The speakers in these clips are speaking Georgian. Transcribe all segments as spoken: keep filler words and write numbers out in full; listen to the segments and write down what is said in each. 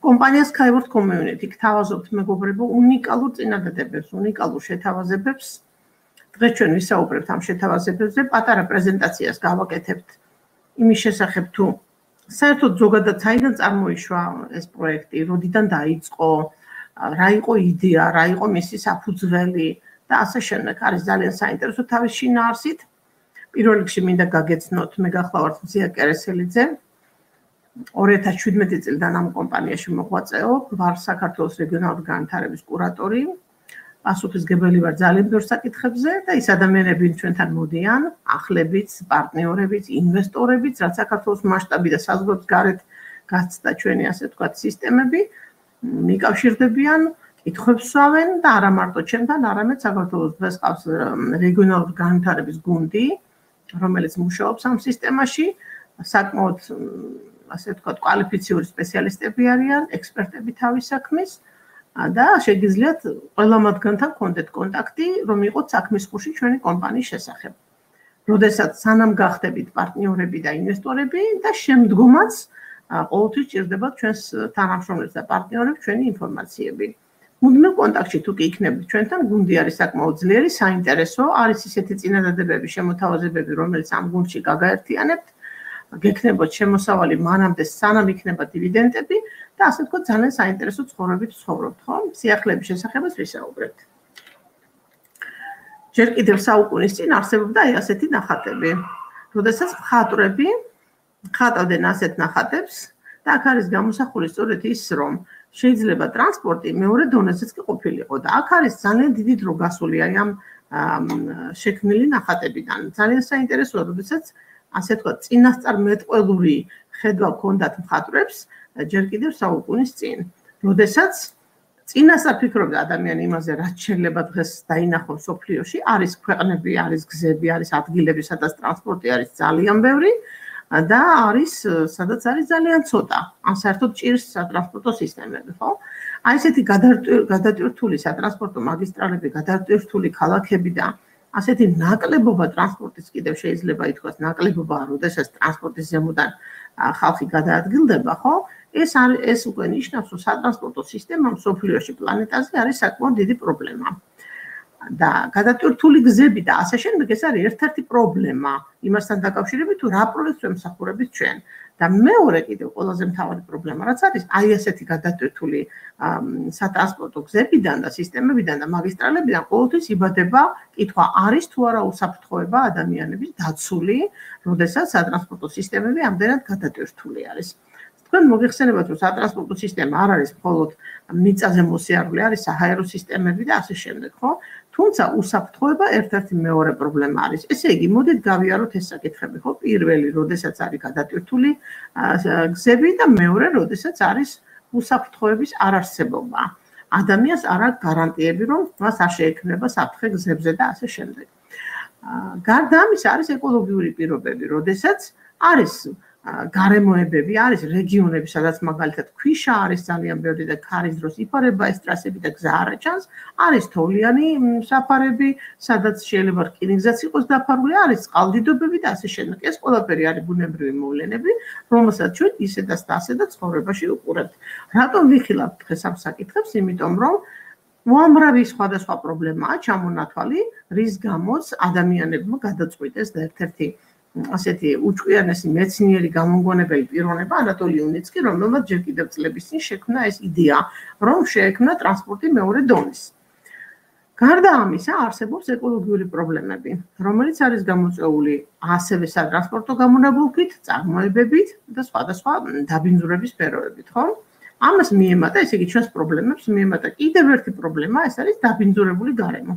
კომპანია Skyward Community გთავაზობთ მეგობრებო უნიკალურ წინადადებებს, უნიკალურ შეთავაზებებს. დღეს ჩვენ ვისაუბრებთ ამ შეთავაზებებზე, პატარა პრეზენტაციას გავაკეთებთ იმის შესახებ თუ საერთოდ ზოგადად საიდან წარმოიშვა ეს პროექტი, როდიდან დაიწყო, რა იყო იდეა, რა იყო მისი საფუძველი და ასე შემდეგ. არის ძალიან საინტერესო თავის შინაარსით. პირველ რიგში მინდა გაგეცნოთ, მე გახლავართ მზია კერესელიძე. ორი ათას შვიდმეტი წლიდან ამ კომპანიაში მოღვაწეობ, ვარ საქართველოს რეგიონალური განვითარების კურატორი. პასუხისმგებელი ვარ ძალიან ბევრ საკითხებზე და ის ადამიანები ჩვენთან მოდიან, ახლებიც, პარტნიორებიც, ინვესტორებიც, რაც საქართველოს მასშტაბი და საზღვრების გარეთ გაცდა ჩვენი ასე ვთქვათ სისტემები, მიკავშირდებიან, კითხვებს სვავენ და არა მარტო ჩემთან, არამედ საქართველოს დღეს ყავს რეგიონალური განვითარების გუნდი, რომელიც მუშაობს ამ სისტემაში, საკმაოდ ასე ვთქვათ კვალიფიციური სპეციალისტები არიან, ექსპერტები თავის საქმის. და შეგიძლიათ ყველა მათგანთან გქონდეთ კონტაქტი, რომ იყოთ საქმის ხუში ჩვენი კომპანიის შესახებ. როდესაც სანამ გახდებით პარტნიორები და ინვესტორები და შემდგომაც ყოველთვის ჭირდებათ ჩვენს თანამშრომლებს და პარტნიორებს ჩვენი ინფორმაციები. მუდმივ კონტაქტში თუ კი იქნებით ჩვენთან, გუნდი არის საკმაოდ ძლიერი, საინტერესო, არის ისეთი წინადადებები, შემოთავაზებები, რომელიც ამ გუნდში გაგაერთიანებთ. გექნებოთ შემოსავალი მანამდე სანამ იქნება დივიდენდები და ასე ვთქვათ ძალიან საინტერესო ცხოვრებით ვცხოვრობთ, ხო? სიახლეების შესახებაც ვისაუბრებთ. ჯერ კიდევ საუკუნის წინ არსებობდა ასეთი ნახატები, როდესაც მხატვრები ხატავდნენ ასეთ ნახატებს და აქ არის გამოსახული სწორედ ის, რომ შეიძლება ტრანსპორტი მეორე დონეზეც კი ყოფილიყო და აქ არის ძალიან დიდი დრო გასული აი ამ შექმნილი ნახატებიდან. ძალიან საინტერესოა, როდესაც ასე ვთქვათ, წინასწარმეტყველური ხედვა ჰქონდათ მხატვრებს ჯერ კიდევ საუკუნის წინ. როდესაც წინასწარ ფიქრობდა ადამიანი იმაზე, რაც შეიძლება დღეს დაინახოს სოფლიოში, არის ქვეყნები, არის გზები, არის ადგილები, სადაც ტრანსპორტი არის ძალიან ბევრი და არის, სადაც არის ძალიან ცოტა. ან საერთოდ ჭირს სატრანსპორტო სისტემები, ხო? აი ესეთი გადატვირთული სატრანსპორტო მაგისტრალები, გადატვირთული ქალაქები და ასეთი ნაკლებობა ტრანსპორტის კიდევ შეიძლება ითქვას ნაკლებობა, როდესაც ტრანსპორტის ზემოდან ხალხი გადაადგილდება, ხო? ეს არის ეს უკვე ნიშნავს, რომ სატრანსპორტო სისტემა მსოფლიოში პლანეტაზე არის საკმაოდ დიდი პრობლემა. და გადატვირთული გზები და ასე შემდეგ ეს არის ერთ-ერთი პრობლემა იმასთან დაკავშირებით, თუ რა პროექტს ვემსახურებით ჩვენ. და მეორე კიდევ ყველაზე მთავარი პრობლემა რაც არის, აი ასეთი გადატვირთული სატრანსპორტო გზებიდან და სისტემებიდან და მაგისტრალებიდან ყოველთვის იბადება კითხვა, არის თუ არა უსაფრთხოება ადამიანების დაცული, როდესაც სატრანსპორტო სისტემები ამდენად გადატვირთული არის. თქვენ მოგეხსენებათ, რომ სატრანსპორტო სისტემა არ არის მხოლოდ მიწაზე მოსიარულე, არის საჰაერო სისტემები და ასე შემდეგ, ხო? თუმცა უსაფრთხოება ერთ-ერთი მეორე პრობლემა არის. ესე იგი, მოდით გავიაროთ ეს საკითხები, ხო? პირველი, როდესაც არის გადატვირთული გზები და მეორე, როდესაც არის უსაფრთხოების არარსებობა. ადამიანს არ აქვს გარანტიები, რომ მას არ შეექმნება საფრთხე გზებზე და ასე შემდეგ. გარდა ამისა, არის ეკოლოგიური პირობები, როდესაც არის გარემოებები, არის რეგიონები, სადაც მაგალითად ქვიშა არის ძალიან ბევრი და ქარის დროს იფარება ეს ტრასები და გზა არ აჩანს, არის თოვლიანი საფარები, სადაც შეიძლება რკინიგზაც იყოს დაფარული, არის წყალდიდობები და ასე შემდეგ. ეს ყველაფერი არის ბუნებრივი მოვლენები, რომელსაც ჩვენ ისედაც და ასედაც ცხოვრებაში ვუყურებთ. რატომ ვიხილავთ დღეს ამ საკითხებს? იმიტომ რომ უამრავი სხვადასხვა პრობლემაა ჩამონათვალი, რის გამოც ადამიანებმა გადაწყვიტეს და ერთ-ერთი ასეთი უჭკვიანესი მეცნიერი გამომგონებელი პიროვნება ანატოლი უნიცკი, რომელმაც ჯერ კიდევ წლების წინ შექმნა ეს იდეა, რომ შეექმნა ტრანსპორტი მეორე დონის. გარდა ამისა, არსებობს ეკოლოგიური პრობლემები, რომელიც არის გამოწვეული ასევე სატრანსპორტო გამონაბოლქვით, წარმოებებით და სხვადასხვა დაბინძურების სფეროებით, ხო? ამას მიემატა, ესე იგი ჩვენს პრობლემებს მიემატა კიდევ ერთი პრობლემა, ეს არის დაბინძურებული გარემო.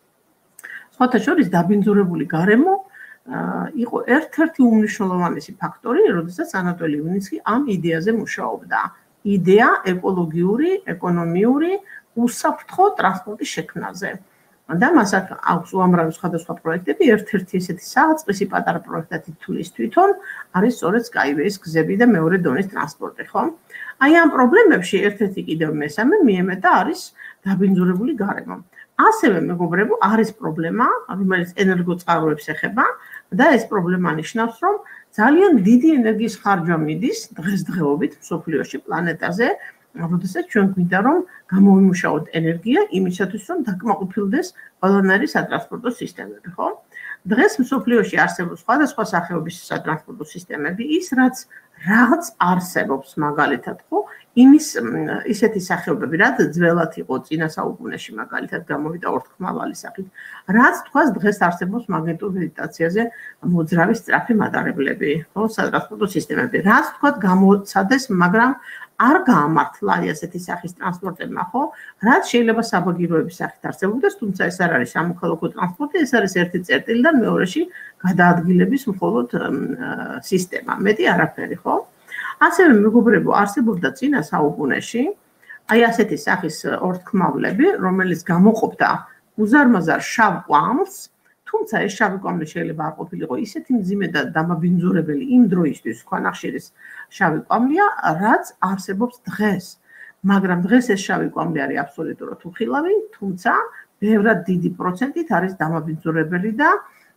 სხვათა შორის დაბინძურებული გარემო იყო ერთ-ერთი უმნიშვნელოვანესი ფაქტორი, როდესაც ანატოლი უნიცკი ამ იდეაზე მუშაობდა. იდეა ეკოლოგიური, ეკონომიური, უსაფრთხო ტრანსპორტის შექმნაზე. და მას აქვს უამრავი სხვადასხვა პროექტები, ერთ-ერთი ესეთი საწყისი პატარა პროექტი თulis თვითონ არის სწორედ Skyway-ის გზები და მეორე დონის ტრანსპორტი, ხო? აი ამ პრობლემებში ერთ-ერთი კიდევ მესამე მიემეტა არის დაბინძურებული გარემო. ასევე მეგობრებო, არის პრობლემა, რომელიც ენერგოწყაროებს ეხება და ეს პრობლემა ნიშნავს, რომ ძალიან დიდი ენერგიის ხარჯვა მიდის დღესდღეობით მსოფლიოში პლანეტაზე როდესაც ჩვენ გვინდა რომ გამოვიმუშაოთ ენერგია იმისათვის რომ დაკმაყოფილდეს ყველანაირი სატრანსპორტო სისტემები, ხო? დღეს მსოფლიოში არსებობს სხვადასხვა სახეობის სატრანსპორტო სისტემები, ის რაც რაღაც არსებობს მაგალითად, ხო? იმის ისეთი სახეობები, რაც ძველად იყო წინა საუკუნეში მაგალითად გამოვიდა ორთქლმავალი სახით, რაც თქვას დღეს არსებობს მაგნიტურ მედიტაციაზე მოძრავი სწრაფი მატარებლები, ხო, სატრანსპორტო სისტემები, რაც თქვა გამოცადეს, მაგრამ არ გაამართლა ასეთი სახის ტრანსპორტებმა, ხო? რაც შეიძლება საბაგიროების სახით არსებობდეს, თუმცა ეს არ არის სამოქალაქო ტრანსპორტი, ეს არის ერთი წერტილიდან მეორეში გადაადგილების მხოლოდ სისტემა, მეტი არაფერი, ხო? ასევე მეგობრებო, არსებობდა წინა საუკუნეში, აი ასეთი სახის ორთქმავლები, რომელიც გამოყოფდა უზარმაზარ შავ კვამლს, თუმცა ეს შავი კვამლი შეიძლება არ ყოფილიყო ისეთი მძიმე და დამაბინძურებელი იმ დროისთვის ქვანახშირის შავი კვამლია, რაც არსებობს დღეს. მაგრამ დღეს ეს შავი კვამლი არის აბსოლუტურად უხილავი, თუმცა ბევრად დიდი პროცენტით არის დამაბინძურებელი და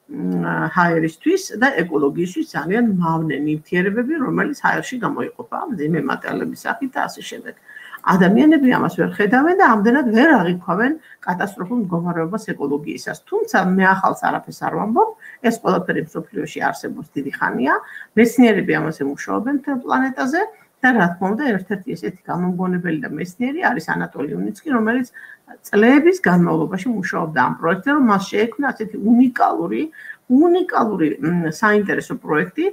ჰაერისთვის და ეკოლოგიისთვის ძალიან მავნე ნივთიერებები, რომელიც ჰაერში გამოიყოფა მძიმე მატერიალების სახით და ასე შემდეგ. ადამიანები ამას ვერ ხედავენ და ამდენად ვერ აღიქვავენ კატასტროფულ მდგომარეობას ეკოლოგიისას. თუმცა მე ახალს არაფერს არ ვამბობ, ეს ყველაფერი მსოფლიოში არსებობს დიდი ხანია, მეცნიერები ამაზე მუშაობენ მთელ პლანეტაზე და რა თქმა უნდა, ერთ-ერთი ესეთი გამომგონებელი და მეცნიერი არის ანატოლი უნიცკი, რომელიც წლების განმავლობაში მუშაობდა ამ პროექტზე, რომ მას შეექმნა ასეთი უნიკალური, უნიკალური საინტერესო პროექტი,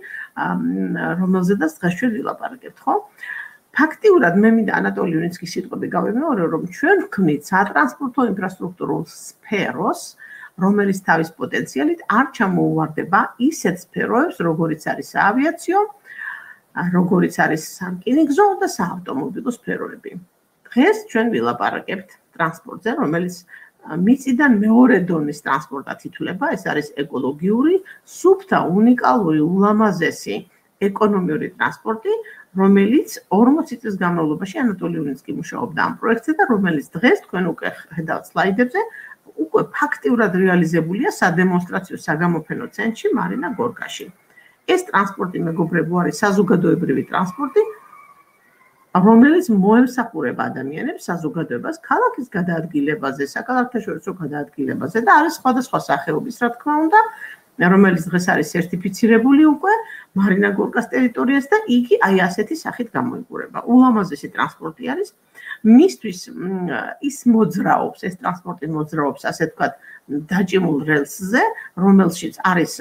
რომელზედაც დღეს ჩვენ ვილაპარაკებთ, ხო? ფაქტიურად მე მინდა ანატოლი უნიცკის სიტყვები გავემეორო, რომ ჩვენ ვქმნით სატრანსპორტო ინფრასტრუქტურულ სფეროს, რომელიც თავის პოტენციალით არ ჩამოუვარდება ისეთ სფეროებს, როგორიც არის საავიაციო, როგორიც არის სამკინიგზო და საავტომობილო სფეროები. დღეს ჩვენ ვილაპარაკებთ ტრანსპორტზე, რომელიც მიწიდან მეორე დონის ტრანსპორტად ითვლება, ეს არის ეკოლოგიური, სუფთა, უნიკალური, ულამაზესი ეკონომიური ტრანსპორტი, რომელიც ორმოცი წლის განმავლობაში ანატოლი უნიცკი მუშაობდა ამ პროექტზე და რომელიც დღეს თქვენ უკვე ხედავთ სლაიდებზე, უკვე ფაქტიურად რეალიზებულია სადემონსტრაციო საგამოფენო ცენტრში მარინა გორკაში. ეს ტრანსპორტი მეგობრებო არის საზოგადოებრივი ტრანსპორტი, რომელიც მოემსახურება ადამიანებს საზოგადოებას ქალაქის გადაადგილებაზე, საკალათაშორისო გადაადგილებაზე და არის სხვადასხვა სახეობის, რა თქმა უნდა, რომელიც დღეს არის სერტიფიცირებული უკვე მარინა გორკას ტერიტორიას და იგი აი ასეთი სახით გამოიყურება. ულამაზესი ტრანსპორტი არის. მისთვის ის მოძრაობს, ეს ტრანსპორტი მოძრაობს, ასე ვთქვათ, დაჭიმულ რელსზე, რომელშიც არის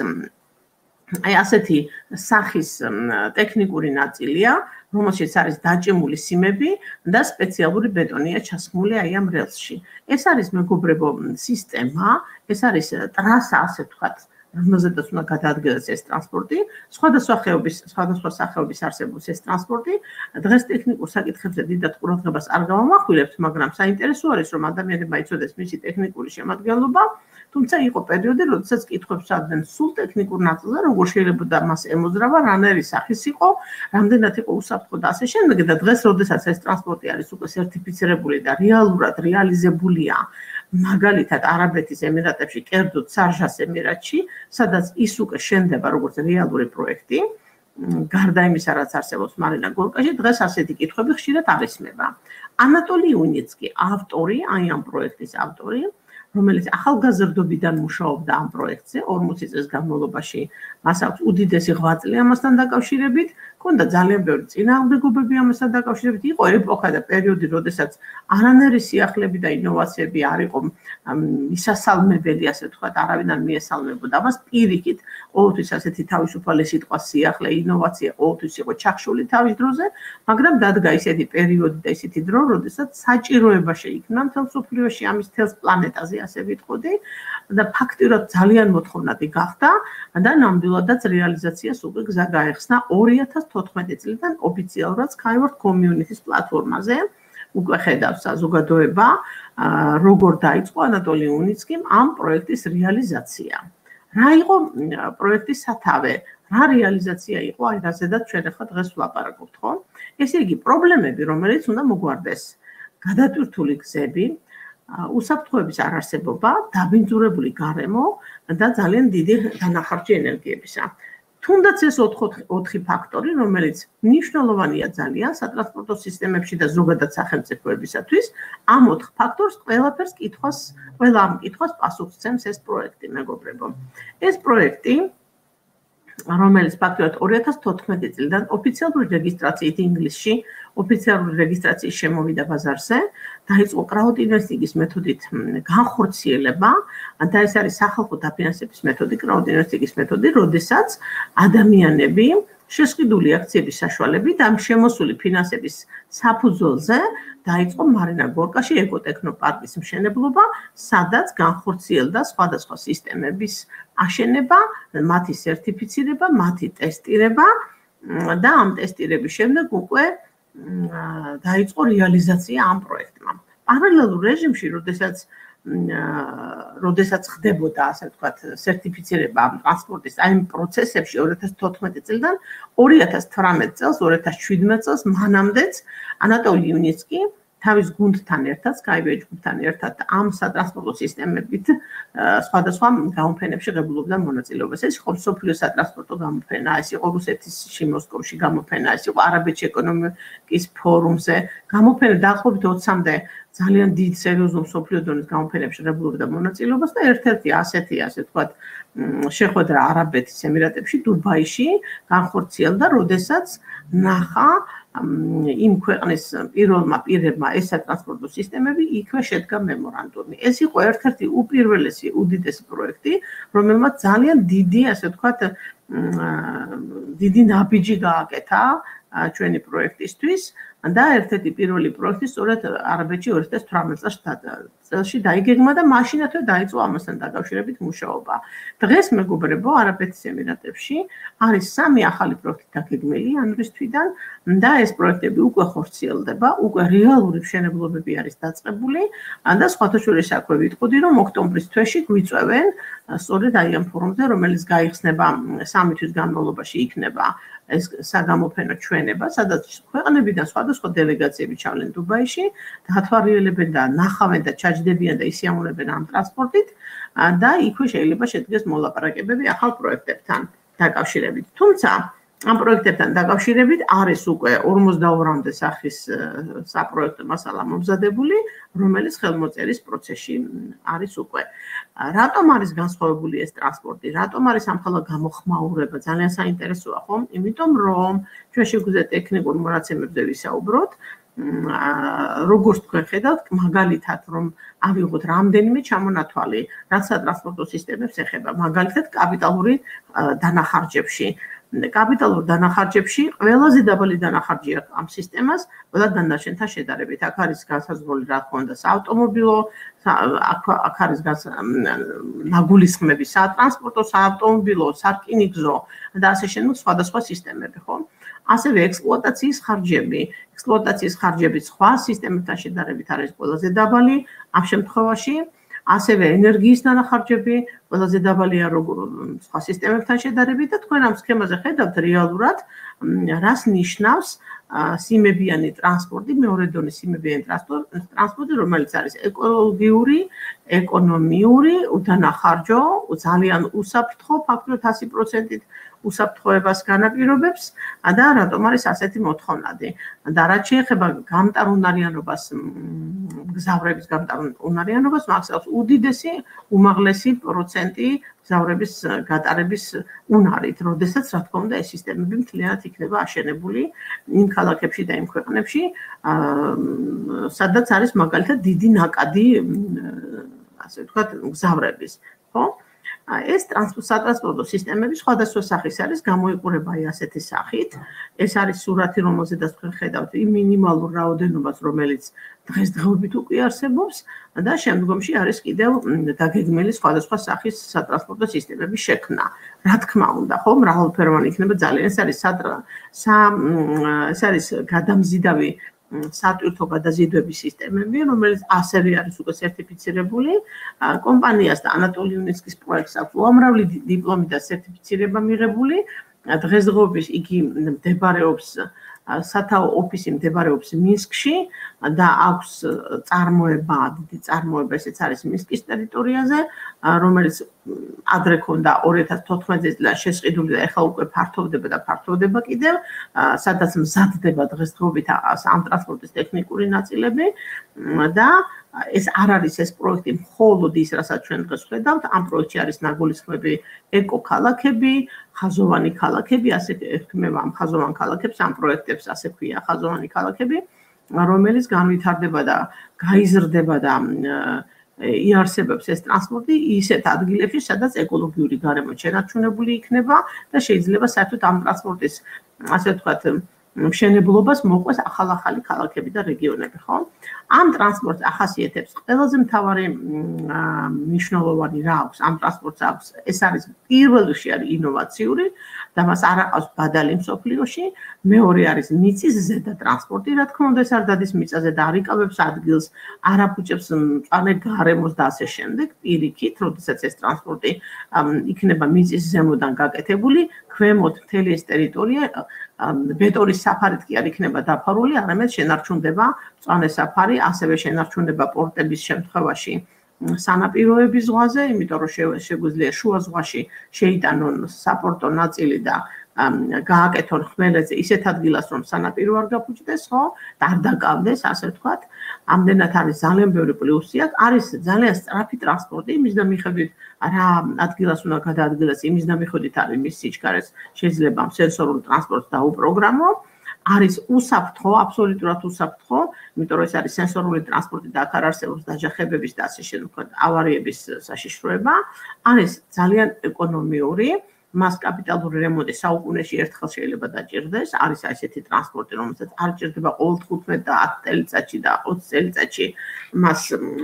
აი ასეთი სახის ტექნიკური ნაწილია, რომელშიც არის დაჭიმული სიმები და სპეციალური ბეტონია ჩასხმული აი ამ რელსში. ეს არის მეგობრებო სისტემა, ეს არის ტრასა, ასე ვთქვათ, რომელზედაც უნდა გადაადგილდეს ეს ტრანსპორტი, სხვადასხვა ხეობის, სხვადასხვა სახეობის არსებობს ეს ტრანსპორტი. დღეს ტექნიკურ საკითხებზე დიდად ყურადღებას არ გავამახვილებთ, მაგრამ საინტერესო არის, რომ ადამიანებმა იცოდეს მისი ტექნიკური შემადგენლობა. თუმცა იყო პერიოდი, როდესაც კითხვებს სცადნენ სულ ტექნიკურ ნაწილზე, როგორ შეიძლება მას ემოძრავა, რანაირი სახის იყო, რამდენად იყო უსაფრთხო და ასე შემდეგ. და დღეს, როდესაც ეს ტრანსპორტი არის უკვე სერტიფიცირებული და რეალურად რეალიზებულია, მაგალითად არაბეთის ემირატებში, კერძოდ სარჟას ემირატში, სადაც ის უკვე შენდება როგორც რეალური პროექტი, გარდა იმისა, რაც არსებობს მარინა გორკაში, დღეს ასეთი კითხვები ხშირად არ ისმება. ანატოლი უნიცკი, ავტორი, აი ამ პროექტის ავტორი, რომელიც ახალგაზრდობიდან მუშაობდა ამ პროექტზე, ორმოცი წლის განმავლობაში, მას აქვს უდიდესი ღვაწლი ამასთან დაკავშირებით, ჰქონდა ძალიან ბევრი წინააღმდეგობები ამასთან დაკავშირებით, იყო ეპოქა და პერიოდი, როდესაც არანაირი სიახლეები და ინოვაციები არ იყო მისასალმებელი, ასე ვთქვათ, არავინ არ მიესალმებოდა მას პირიქით, ყოველთვის ასეთი თავისუფალი სიტყვა, სიახლე, ინოვაცია ყოველთვის იყო ჩახშული თავის დროზე, მაგრამ დადგა ისეთი პერიოდი და ისეთი დრო, როდესაც საჭიროება შეიქმნა მთელ მსოფლიოში ამის მთელ პლანეტაზე, ასე ვიტყოდი, და ფაქტიურად ძალიან მოთხოვნადი გახდა და ნამდვილადაც რეალიზაციას უკვე გზა გაეხსნა ორი ათას თოთხმეტი წლიდან ოფიციალურად Skyward Community-ის პლატფორმაზე. უკვე ხედავს საზოგადოება, როგორ დაიწყო ანატოლი უნიცკიმ ამ პროექტის რეალიზაცია. რა იყო პროექტის სათავე? რა რეალიზაცია იყო, აი რაზედაც ჩვენ ახლა დღეს ვლაპარაკობთ, ხო? ესე იგი, პრობლემები, რომელიც უნდა მოგვარდეს, გადატვირთული გზები, უსაფრთხოების არარსებობა, დაბინძურებული გარემო და ძალიან დიდი დანახარჯი ენერგიებისა. თუნდაც ეს ოთხი ფაქტორი, რომელიც მნიშვნელოვანია ძალიან სატრანსპორტო სისტემებში და ზოგადად სახელმწიფოებისათვის, ამ ოთხ ფაქტორს ყველაფერს კითხვას, ყველა ამ კითხვას პასუხს სცემს ეს პროექტი, მეგობრებო. ეს პროექტი რომელიც ფაქტობრივად ორი ათას თოთხმეტი წლიდან ოფიციალური რეგისტრაციით ინგლისში, ოფიციალური რეგისტრაციის შემოვიდა ბაზარზე, დაიწყო crowdinvesting-ის მეთოდით განხორციელება, და ეს არის სახალხო დაფინანსების მეთოდი, crowdinvesting-ის მეთოდი, როდესაც ადამიანები შესყიდული აქციების საშუალებით ამ შემოსული ფინანსების საფუძველზე დაიწყო მარინა გორკაში ეკოტექნოპარკის მშენებლობა, სადაც განხორციელდა სხვადასხვა სისტემების აშენება, მათი სერტიფიცირება, მათი ტესტირება და ამ ტესტირების შემდეგ უკვე დაიწყო რეალიზაცია ამ პროექტმა. პარალელურ რეჟიმში, როდესაც როდესაც ხდებოდა, ასე ვთქვათ, სერტიფიცირება ამ ტრანსპორტის აი ამ პროცესებში ორი ათას თოთხმეტი წლიდან ორი ათას თვრამეტ წელს, ორი ათას შვიდმეტ წელს მანამდეც ანატოლი იუნიცკი თავის გუნდთან ერთად, Skyway ჯგუფთან ერთად ამ სატრანსპორტო სისტემებით სხვადასხვა გამოფენებში ღებულობდა მონაწილეობას. ეს იყო მსოფლიო სატრანსპორტო გამოფენა, ეს იყო რუსეთში მოსკოვში გამოფენა, ეს იყო არაბეთში ეკონომიკის ფორუმზე გამოფენა დაახლოებით ოცამდე ძალიან დიდ სერიოზულ მსოფლიო დონის გამოფენებში ღებულობდა მონაწილეობას და ერთ-ერთი ასეთი, ასე ვთქვათ, შეხვედრა არაბეთის ემირატებში, დუბაიში განხორციელდა, როდესაც ნახა იმ ქვეყნის პირველმა პირებმა ეს სატრანსპორტო სისტემები, იქვე შედგა მემორანდუმი. ეს იყო ერთ-ერთი უპირველესი, უდიდესი პროექტი, რომელმაც ძალიან დიდი, ასე ვთქვათ, დიდი ნაბიჯი გააკეთა ჩვენი პროექტისთვის და ერთ-ერთი პირველი პროექტი სწორედ არაბეთში ორი ათას თვრამეტ წელს დაიგეგმა და მაშინათვე დაიწყო ამასთან დაკავშირებით მუშაობა. დღეს მეგობრებო, არაბეთის ემირატებში არის სამი ახალი პროექტი დაგეგმილი იანვრის თვიდან და ეს პროექტები უკვე ხორციელდება, უკვე რეალური მშენებლობები არის დაწყებული და სხვათა შორის აქვე ვიტყოდი, რომ ოქტომბრის თვეში გვიწევენ სწორედ აი ამ ფორუმზე, რომელიც გაიხსნება სამი თვის განმავლობაში იქნება ეს საგამოფენო ჩვენება, სადაც ქვეყნებიდან სხვადასხვა დელეგაციები ჩავლენ დუბაიში, დათვალიერებენ და ნახავენ და ჩაჯდებიან და ისიამოვნებენ ამ ტრანსპორტით და იქვე შეიძლება შედგეს მოლაპარაკებები ახალ პროექტებთან დაკავშირებით. თუმცა ამ პროექტებთან დაკავშირებით არის უკვე ორმოცდაორამდე სახის საპროექტო მასალა მომზადებული, რომელიც ხელმოწერის პროცესში არის უკვე. რატომ არის განსხვავებული ეს ტრანსპორტი? რატომ არის ამხელა გამოხმაურება? ძალიან საინტერესოა, ხომ? იმიტომ რომ ჩვენ შეგვიძლია ტექნიკურ მონაცემებზე ვისაუბროთ, როგორც თქვენ ხედავთ, მაგალითად, რომ ავიღოთ რამდენიმე ჩამონათვალი, რაც სატრანსპორტო სისტემებს ეხება, მაგალითად, კაპიტალური დანახარჯებში. კაპიტალურ დანახარჯებში ყველაზე დაბალი დანახარჯი აქვს ამ სისტემას, ყველა დანარჩენთან შედარებით. აქ არის განსაზღვრული, რა თქმა უნდა, საავტომობილო, აქ არის ნაგულისხმები სატრანსპორტო, საავტომობილო, სარკინიგზო და ასე შემდეგ სხვადასხვა სისტემები, ხო? ასევე ექსპლუატაციის ხარჯები. ექსპლუატაციის ხარჯები სხვა სისტემებთან შედარებით არის ყველაზე დაბალი ამ შემთხვევაში. ასევე ენერგიის დანახარჯები ყველაზე დაბალია როგორ სხვა სისტემებთან შედარებით და თქვენ ამ სქემაზე ხედავთ რეალურად რას ნიშნავს სიმებიანი ტრანსპორტი, მეორე დონის სიმებიანი ტრანსპორტი, რომელიც არის ეკოლოგიური, ეკონომიური, უდანახარჯო, ძალიან უსაფრთხო, ფაქტობრივად ასი პროცენტით უსაფრთხოებას განაპირობებს და რატომ არის ასეთი მოთხოვნადი. და რაც შეეხება გამტარუნარიანობას, მგზავრების გამტარუნარიანობას, მაქსავს უდიდესი, უმაღლესი პროცენტი მგზავრების გატარების უნარით, როდესაც რა თქმა უნდა ეს სისტემები მთლიანად იქნება აშენებული იმ ქალაქებში და იმ ქვეყნებში, სადაც არის მაგალითად დიდი ნაკადი, ასე ვთქვათ, მგზავრების, ხო? ეს სატრანსპორტო სისტემები სხვადასხვა სახის არის, გამოიყურება აი ასეთი სახით. ეს არის სურათი, რომელზედაც თქვენ ხედავთ იმ მინიმალურ რაოდენობას, რომელიც დღესდღეობით უკვე არსებობს და შემდგომში არის კიდევ დაგეგმილი სხვადასხვა სახის სატრანსპორტო სისტემების შექმნა. რა თქმა უნდა, ხო, მრავალფეროვანი იქნება ძალიან. ეს არის ეს არის გადამზიდავი სატვირთო გადაზიდვების სისტემები, რომელიც ასევე არის უკვე სერტიფიცირებული. კომპანიას და ანატოლი იუნიცკის პროექტს აქვს უამრავი დიპლომი და სერტიფიცირება მიღებული. დღესდღეობით იგი მდებარეობს სათაო ოფისი მდებარეობს მინსკში და აქვს წარმოება, დიდი წარმოება, ესეც არის მინსკის ტერიტორიაზე, რომელიც ადრე ქონდა ორი ათას თოთხმეტი წელს შესყიდული და ეხლა უკვე ფართოვდება და ფართოვდება კიდევ, სადაც მზადდება დღესდღეობით ამ ტრანსპორტის ტექნიკური ნაწილები და ეს არ არის ეს პროექტი მხოლოდ ის, რასაც ჩვენ დღეს ვხედავთ, ამ პროექტში არის ნაგულისხმები ეკო-ქალაქები, ხაზოვანი ქალაქები, ასე ექმება ამ ხაზოვან ქალაქებს, ამ პროექტებს ასე ქვია ხაზოვანი ქალაქები, რომელიც განვითარდება და გაიზრდება და იარსებებს ეს ტრანსპორტი ისეთ ადგილებში, სადაც ეკოლოგიური გარემო შენარჩუნებული იქნება და შეიძლება საერთოდ ამ ტრანსპორტის, ასე ვთქვათ, მშენებლობას მოყვეს ახალ-ახალი ქალაქები და რეგიონები, ხო? ამ ტრანსპორტს ახასიათებს ყველაზე მთავარი მნიშვნელოვანი რა აქვს, ამ ტრანსპორტს აქვს, ეს არის პირველ რიგში არის ინოვაციური და მას არ აყავს ბადალი მსოფლიოში, მეორე არის მიწის ზედა ტრანსპორტი, რა თქმა უნდა, ეს არ დადის მიწაზე და არ იკავებს ადგილს, არ აფუჭებს მწვანე გარემოს და ასე შემდეგ, პირიქით, როდესაც ეს ტრანსპორტი იქნება მიწის ზემოდან გაკეთებული, ქვემოთ მთელი ეს ტერიტორია ბეტონის საფარით კი არ იქნება დაფარული, არამედ შენარჩუნდება მწვანე საფარი, ასევე შენარჩუნდება პორტების შემთხვევაში სანაპიროების ზღვაზე, იმიტომ რომ შეგვიძლია შუა ზღვაში შეიტანონ საპორტო ნაწილი და გააკეთონ ხმელეთზე ისეთ ადგილას, რომ სანაპირო არ გაფუჭდეს, ხო? და არ დაკავდეს, ასე ვთქვათ. ამდენად არის ძალიან ბევრი პლუსი აქვს, არის ძალიან სწრაფი ტრანსპორტი, იმის და მიხედვით რა ადგილას უნდა გადაადგილოს, იმის და მიხედვით არის მის სიჩქარეს შეიძლება სენსორულ ტრანსპორტს დაუპროგრამო. არის უსაფრთხო, აბსოლუტურად უსაფრთხო, იმიტომ რომ ეს არის სენსორული ტრანსპორტი და აქ არ არსებობს დაჯახებების და ასე შემდეგ ავარიების საშიშროება. არის ძალიან ეკონომიური, მას კაპიტალური რემონტი საუკუნეში ერთხელ შეიძლება დაჭირდეს, არის ასეთი ტრანსპორტი, რომელსაც არ ჭირდება ყოველ თხუთმეტ და ათ წელიწადში და ოცი წელიწადში მას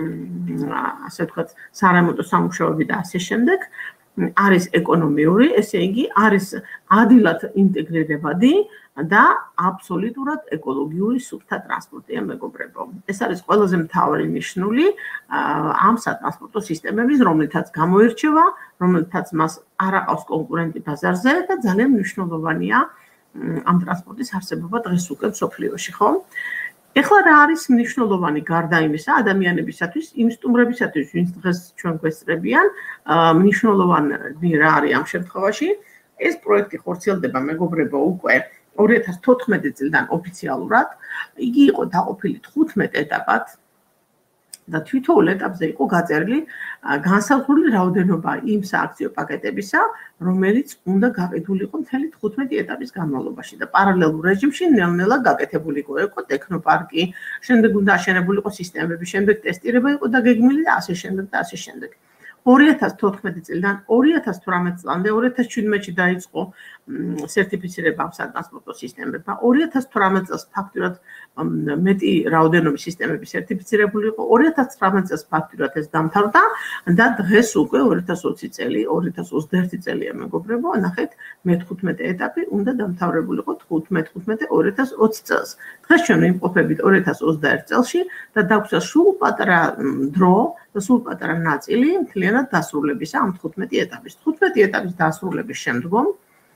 ასე ვთქვათ, სარემონტო სამუშაოები და ასე შემდეგ. არის ეკონომიური, ესე იგი, არის ადვილად ინტეგრირებადი და აბსოლუტურად ეკოლოგიური სუფთა ტრანსპორტია, მეგობრებო. ეს არის ყველაზე მთავარი ნიშნული ამ სატრანსპორტო სისტემების, რომლითაც გამოირჩევა, რომლითაც მას არ აყავს კონკურენტი ბაზარზე და ძალიან მნიშვნელოვანია ამ ტრანსპორტის არსებობა დღეს უკვე მსოფლიოში, ხო? ეხლა რა არის მნიშვნელოვანი გარდა იმისა ადამიანებისათვის, იმ სტუმრებისათვის, ვინც დღეს ჩვენ გვესწრებიან, მნიშვნელოვანი რა არის ამ შემთხვევაში? ეს პროექტი ხორციელდება, მეგობრებო, უკვე ორი ათას თოთხმეტი წლიდან ოფიციალურად, იგი იყო დაყოფილი თხუთმეტ ეტაპად და თითოეულ ეტაპზე იყო გაწერილი განსაზღვრული რაოდენობა იმ სააქციო პაკეტებისა, რომელიც უნდა გაყიდულიყო მთელი თხუთმეტი ეტაპის განმავლობაში და პარალელურ რეჟიმში ნელ-ნელა გაკეთებული იყო ეკო ტექნოპარკი, შემდეგ უნდა აშენებულიყო სისტემები, შემდეგ ტესტირება იყო დაგეგმილი და ასე შემდეგ და ასე შემდეგ. ორი ათას თოთხმეტი წლიდან ორი ათას თვრამეტ წლამდე, ორი ათას შვიდმეტში დაიწყო სერტიფიცირება ამ სატრანსპორტო სისტემებმა. ორი ათას თვრამეტ წელს ფაქტურად მეტი რაოდენობის სისტემები სერტიფიცირებული იყო, ორი ათას ცხრამეტ წელს ფაქტურად ეს დამთავრდა და დღეს უკვე ორი ათას ოცი წელი, ორი ათას ოცდაერთი წელია, მეგობრებო, ნახეთ, მეთერთმეტე ეტაპი უნდა დამთავრებულიყო თხუთმეტ თხუთმეტ ორი ათას ოცი წელს. დღეს ჩვენ ვიმყოფებით ორი ათას ოცდაერთ წელში და დაგვცა სულ პატარა დრო და სულ პატარა ნაწილი მთლიანად დასრულებისა ამ თხუთმეტი ეტაპის. თხუთმეტი ეტაპის დასრულების შემდგომ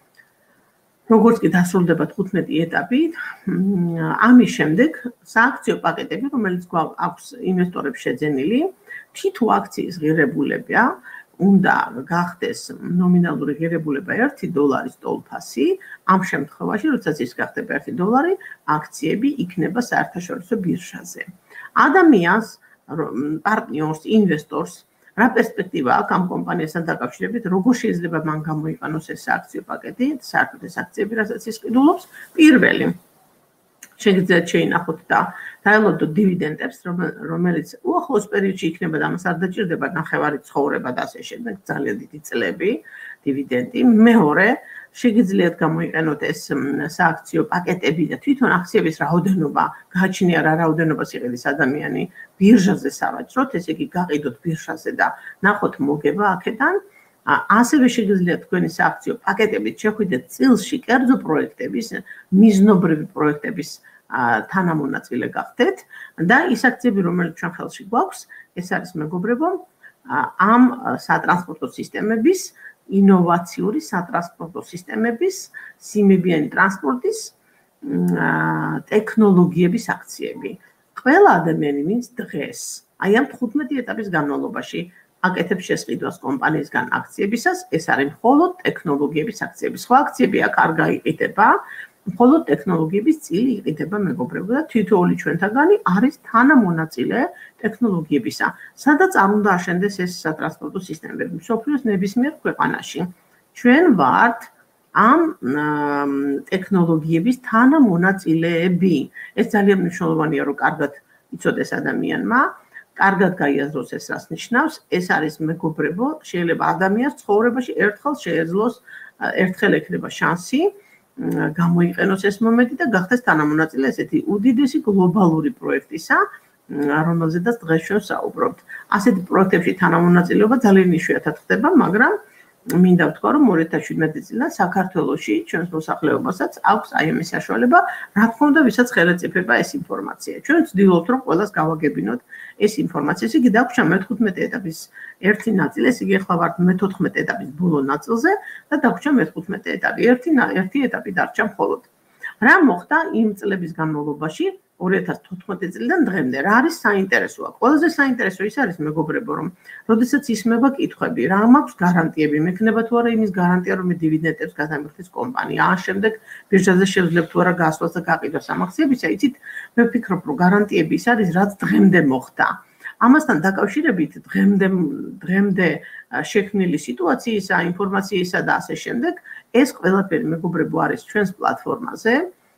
როგორც კი დასრულდება თხუთმეტი ეტაპი, ამის შემდეგ სააქციო პაკეტები, რომელიც აქვს ინვესტორებს შეძენილი, თითო აქციის ღირებულება უნდა გახდეს ნომინალური ღირებულება ერთი დოლარის ტოლფასი, ამ შემთხვევაში, როდესაც ის გახდება ერთი დოლარი, აქციები იქნება საერთაშორისო ბირჟაზე. ადამიანს, პარტნიორს, ინვესტორს რა პერსპექტივა აქვს ამ კომპანიასთან დაკავშირებით, როგორ შეიძლება მან გამოიყენოს ეს სააქციო პაკეტი, საერთოდ ეს აქციები, რასაც ის ყიდულობს, პირველი. შეგიძლიათ შეინახოთ და დაელოდოთ დივიდენდებს, რომელიც უახლოს პერიოდში იქნება და ამას არ დაჭირდება ნახევარი ცხოვრება და ასე შემდეგ, ძალიან დიდი წლები დივიდენდი. მეორე, შეგიძლიათ გამოიყენოთ ეს სააქციო პაკეტები და თვითონ აქციების რაოდენობა, გააჩნია რა რაოდენობას იყიდის ადამიანი ბირჟაზე სავაჭროთ, ესე იგი გაყიდოთ ბირჟაზე და ნახოთ მოგება აქედან. ასევე შეგიძლიათ თქვენი სააქციო პაკეტებით შეხვიდეთ წილში კერძო პროექტების, მიზნობრივი პროექტების თანამონაწილე გახდეთ და ის აქციები, რომელიც ჩვენ ხელში გვაქვს, ეს არის, მეგობრებო, ამ სატრანსპორტო სისტემების, ინოვაციური სატრანსპორტო სისტემების, სიმებიანი ტრანსპორტის ტექნოლოგიების აქციები. ყველა ადამიანი, ვინც დღეს, აი ამ თხუთმეტი ეტაპის განმავლობაში აკეთებს შესყიდვას კომპანიისგან აქციებისას, ეს არის მხოლოდ ტექნოლოგიების აქციები. სხვა აქციები აქ არ გაიყიდება, მხოლოდ ტექნოლოგიების წილი იყიდება, მეგობრებო, და თითოეული ჩვენთაგანი არის თანამონაწილე ტექნოლოგიებისა. სადაც არ უნდა აშენდეს ეს სატრანსპორტო სისტემები მსოფლიოს ნებისმიერ ქვეყანაში. ჩვენ ვართ ამ ტექნოლოგიების თანამონაწილეები. ეს ძალიან მნიშვნელოვანია, რომ კარგად იცოდეს ადამიანმა, კარგად გაიაზროს ეს რას ნიშნავს. ეს არის მეგობრებო, შეიძლება ადამიანს ცხოვრებაში ერთხელ შეეძლოს, ერთხელ ექნება შანსი გამოიყენოს ეს მომენტი და გახდეს თანამონაწილე ესეთი უდიდესი გლობალური პროექტისა, რომელზედაც დღეს ჩვენ საუბრობთ. ასეთი პროექტებში თანამონაწილეობა ძალიან იშვიათად ხდება, მაგრამ მინდა ვთქვა, რომ ორი ათას შვიდმეტი წლიდან საქართველოში ჩვენს მოსახლეობასაც აქვს აი ამის საშუალება, რა თქმა უნდა, ვისაც ხელეწიფება ეს ინფორმაცია. ჩვენ ვცდილობთ, რომ ყველას გავაგებინოთ ეს ინფორმაცია. ეს იგი დაგვრჩა მეთოთხმეტი ეტაპის ერთი ნაწილი, ეს იგი ახლა ვართ მეთოთხმეტი ეტაპის ბოლო ნაწილზე და დაგვრჩა მეთოთხმეტი ეტაპი. ერთი ერთი ეტაპი დარჩა მხოლოდ. რა მოხდა იმ წლების განმავლობაში? ორი ათას თოთხმეტი წლიდან დღემდე რა არის საინტერესოა? ყველაზე საინტერესო ის არის მეგობრებო, რომ როდესაც ისმება კითხვები, რა მაქვს გარანტიები, მექნება თუ არა იმის გარანტია, რომ დივიდენდებს გადამიხდის კომპანია, ან შემდეგ ბირჟაზე შევძლებ თუ არა გასვლას და გაყიდვას ამ აქციებისა, იცით, მე ვფიქრობ, რომ გარანტიები ის არის, რაც დღემდე მოხდა. ამასთან დაკავშირებით დღემდე დღემდე შექმნილი სიტუაციისა, ინფორმაციისა და ასე შემდეგ, ეს ყველაფერი მეგობრებო არის ჩვენს პლატფორმაზე.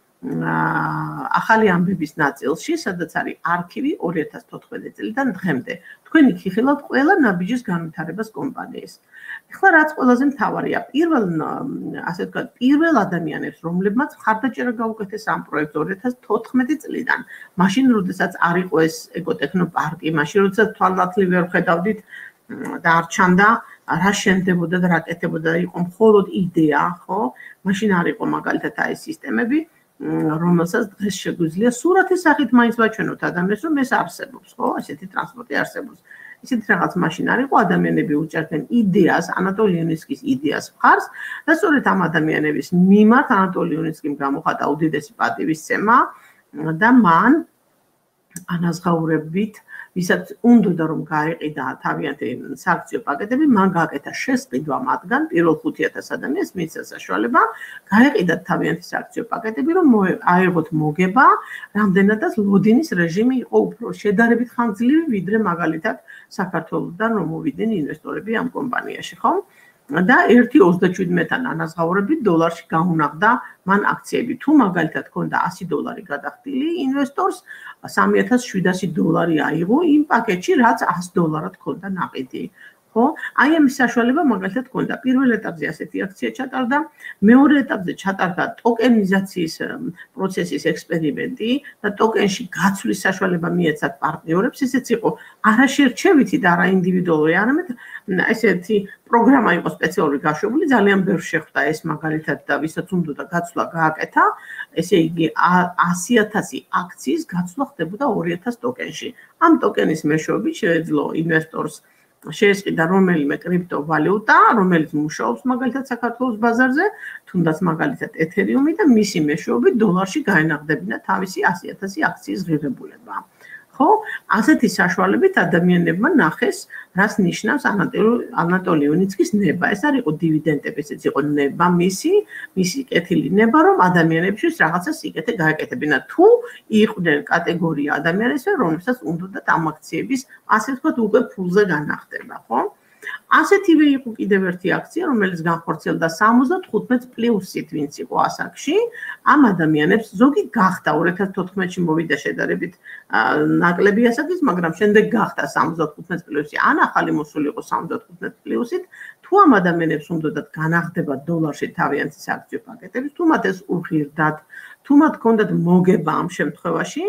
ახალი ამბების ნაწილში, სადაც არის არქივი ორი ათას თოთხმეტი წლიდან დღემდე. თქვენ იქ იხილავთ ყველა ნაბიჯის განვითარებას კომპანიის. ეხლა რაც ყველაზე მთავარია, პირველ ასე ვთქვათ, პირველ ადამიანებს, რომლებმაც მხარდაჭერა გაუკეთეს ამ პროექტს ორი ათას თოთხმეტი წლიდან, მაშინ როდესაც არ იყო ეს ეკოტექნოპარკი, მაშინ როდესაც თვალნათლივ ვერ ხედავდით და არ ჩანდა რა შენდებოდა და რა კეთდებოდა, იყო მხოლოდ იდეა, ხო? მაშინ არ იყო მაგალითად აი სისტემები, რომელსაც დღეს შეგვიძლია სურათის სახით მაინც ვაჩვენოთ ადამიანს, რომ ეს არსებობს, ხო? ესეთი ტრანსპორტი არსებობს. ისეთი რაღაც მაშინ არ იყო, ადამიანები უჭერდნენ იდეას, ანატოლი იუნისკის იდეას მხარს და სწორედ ამ ადამიანების მიმართ ანატოლი იუნისკიმ გამოხატა უდიდესი პატივისცემა და მან ანაზღაურებით, ვისაც უნდოდა რომ გაეყიდა თავიანთი სააქციო პაკეტები, მან გააკეთა შესყიდვა მათგან პირველ ხუთი ათას ადამიანს მისცა საშუალება გაეყიდათ თავიანთი სააქციო პაკეტები, რომ აიღოთ მოგება, რამდენადაც ლოდინის რეჟიმი იყო უფრო შედარებით ხანგრძლივი, ვიდრე მაგალითად საქართველოსდან რომ მოვიდნენ ინვესტორები ამ კომპანიაში, ხო? და ერთი ოცდაშვიდმეტთან ანაზღაურებით დოლარში გაუნაღდა მან აქციები. თუ მაგალითად ჰქონდა ასი დოლარი გადახდილი ინვესტორს, სამი ათას შვიდასი დოლარი აიღო იმ პაკეტში, რაც ას დოლარად ჰქონდა ნაყიდი. ხო? აი ამის საშუალება მაგალითად ჰქონდა. პირველ ეტაპზე ასეთი აქცია ჩატარდა, მეორე ეტაპზე ჩატარდა ტოკენიზაციის პროცესის ექსპერიმენტი და ტოკენში გაცვლის საშუალება მიეცათ პარტნიორებს, ესეც იყო არაშერჩევითი და არა ინდივიდუალური, არამედ ესეთი პროგრამა იყო სპეციალური გაშვებული, ძალიან ბევრს შეხვდა ეს მაგალითად და ვისაც უნდოდა გაცვლა გააკეთა, ესე იგი ასი ათასი აქციის გაცვლა ხდებოდა ორი ათას ტოკენში. ამ ტოკენის მეშვეობით შეეძლო ინვესტორს შეესყიდა რომელიმე კრიპტოვალუტა, რომელიც მუშაობს მაგალითად საქართველოს ბაზარზე, თუნდაც მაგალითად ეთერიუმი და მისი მეშვეობით დოლარში გაენაღდებინა თავისი ასი ათასი აქციის ღირებულება. ხო? ასეთი საშუალებით ადამიანებმა ნახეს, რას ნიშნავს ანატოლი იუნისკის ნება. ეს არ იყო დივიდენდები, ესეც იყო ნება მისი, მისი კეთილი ნება, რომ ადამიანებისთვის რაღაცა სიკეთე გაეკეთებინა. თუ იყვნენ კატეგორია ადამიანები, რომლებსაც უნდათ ამ აქციების, ასე ვთქვათ, უკვე ფულზე განახდება, ხო? ასეთივე იყო კიდევ ერთი აქცია, რომელიც განხორციელდა სამოცდათხუთმეტ პლუსით, ვინც იყო ასაკში. ამ ადამიანებს ზოგი გახდა ორი ათას თოთხმეტში მოვიდა შედარებით ნაკლები ასაკის, მაგრამ შემდეგ გახდა სამოცდათხუთმეტ პლუსი, ან ახალი მოსული იყო სამოცდათხუთმეტ პლუსით. თუ ამ ადამიანებს უნდათ განახდება დოლარში თავიანთი სააქციო პაკეტები, თუ მათ ეს უღირდათ, თუ მათ ჰქონდათ მოგება ამ შემთხვევაში,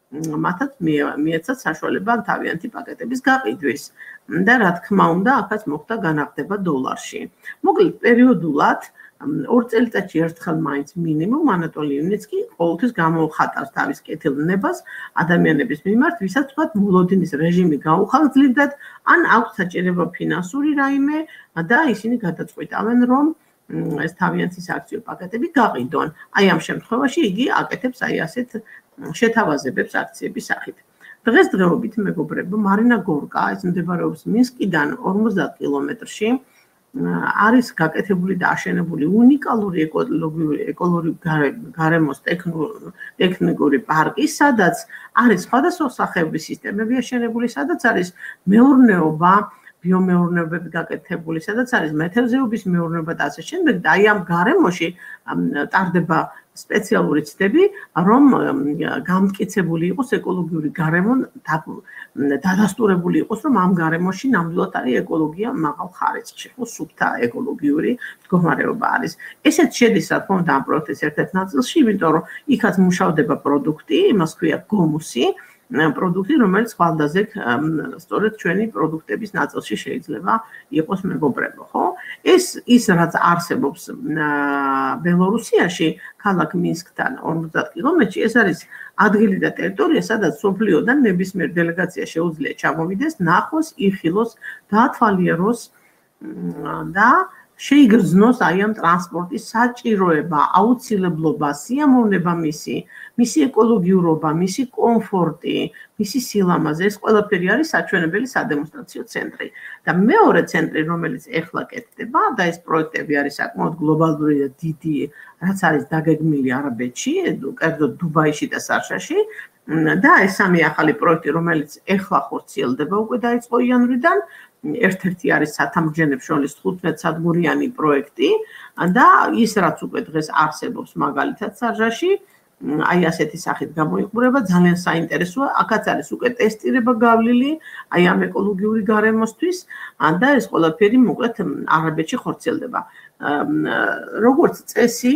მათაც მიეცათ საშუალება თავიანთი პაკეტების გაყიდვის და რა თქმა უნდა, აქაც მოხდა განახდება დოლარში. მოკლედ, პერიოდულად ორ წელიწადში ერთხელ მაინც მინიმუმ ანატოლი იუნისკი ყოველთვის გამოხატავს თავის კეთილ ნებას ადამიანების მიმართ, ვისაც თქვათ მოლოდინის რეჟიმი გაუხალძლივდათ, ან აქვს საჭირო ფინანსური რაიმე და ისინი გადაწყვიტავენ, რომ ეს თავიანთი აქციო პაკეტები გაყიდონ. აი ამ შემთხვევაში იგი აკეთებს აი ასეთ შეთავაზებებს აქციების სახით. დღესდღეობით მეგობრებო, მარინა გორკა, ეს მდებარეობს მინსკიდან ორმოცდაათ კილომეტრში, არის გაკეთებული და აშენებული უნიკალური ეკოლოგიური ეკოლოგიური გარემოს ტექნიკური პარკი, სადაც არის სხვადასხვა სახეობის სისტემები აშენებული, სადაც არის მეურნეობა, ბიომეურნეობები გაკეთებული, სადაც არის მეთევზეობის მეურნეობა და ასე შემდეგ. და აი ამ გარემოში ტარდება სპეციალური ცდები, რომ გამტკიცებული იყოს ეკოლოგიური გარემო, დადასტურებული იყოს, რომ ამ გარემოში ნამდვილად არის ეკოლოგია მაღალ ხარისხში, ხო, სუფთა ეკოლოგიური მდგომარეობა არის. ესეც შედის რა თქმა უნდა ამ პროექტის ერთ-ერთ ნაწილში, იმიტომ რომ იქაც მუშავდება პროდუქტი, იმას ქვია გომუსი, პროდუქტი, რომელიც ხვალდაზე სწორედ ჩვენი პროდუქტების ნაწილში შეიძლება იყოს მეგობრებო, ხო? ეს ის რაც არსებობს ბელორუსიაში, ქალაქ მინსკთან ორმოცდაათ კილომეტრში, ეს არის ადგილი და ტერიტორია, სადაც სოფლიოდან ნებისმიერ დელეგაცია შეუძლია ჩამოვიდეს, ნახოს, იხილოს, დაათვალიეროს და შეიგრძნოს აი ამ ტრანსპორტის საჭიროება, აუცილებლობა, სიამოვნება მისი, მისი ეკოლოგიურობა, მისი კომფორტი, მისი სილამაზე, ეს ყველაფერი არის საჩვენებელი სადემონსტრაციო ცენტრი. და მეორე ცენტრი, რომელიც ეხლა კეთდება და ეს პროექტები არის საკმაოდ გლობალური და დიდი, რაც არის დაგეგმილი არაბეთში, კერძოდ დუბაიში და სარშაში. და ეს სამი ახალი პროექტი, რომელიც ეხლა ხორციელდება უკვე დაიწყო იანვრიდან, ერთ-ერთი არის სათამბჯენებს შორის თხუთმეტ სადგურიანი პროექტი და ის რაც უკვე დღეს არსებობს მაგალითად სარჟაში, აი ასეთი სახით გამოიყურება, ძალიან საინტერესოა. აქაც არის უკვე ტესტირება გავლილი აი ამ ეკოლოგიური გარემოსთვის და ეს ყველაფერი მოკლედ არაბეთში ხორციელდება. როგორც წესი,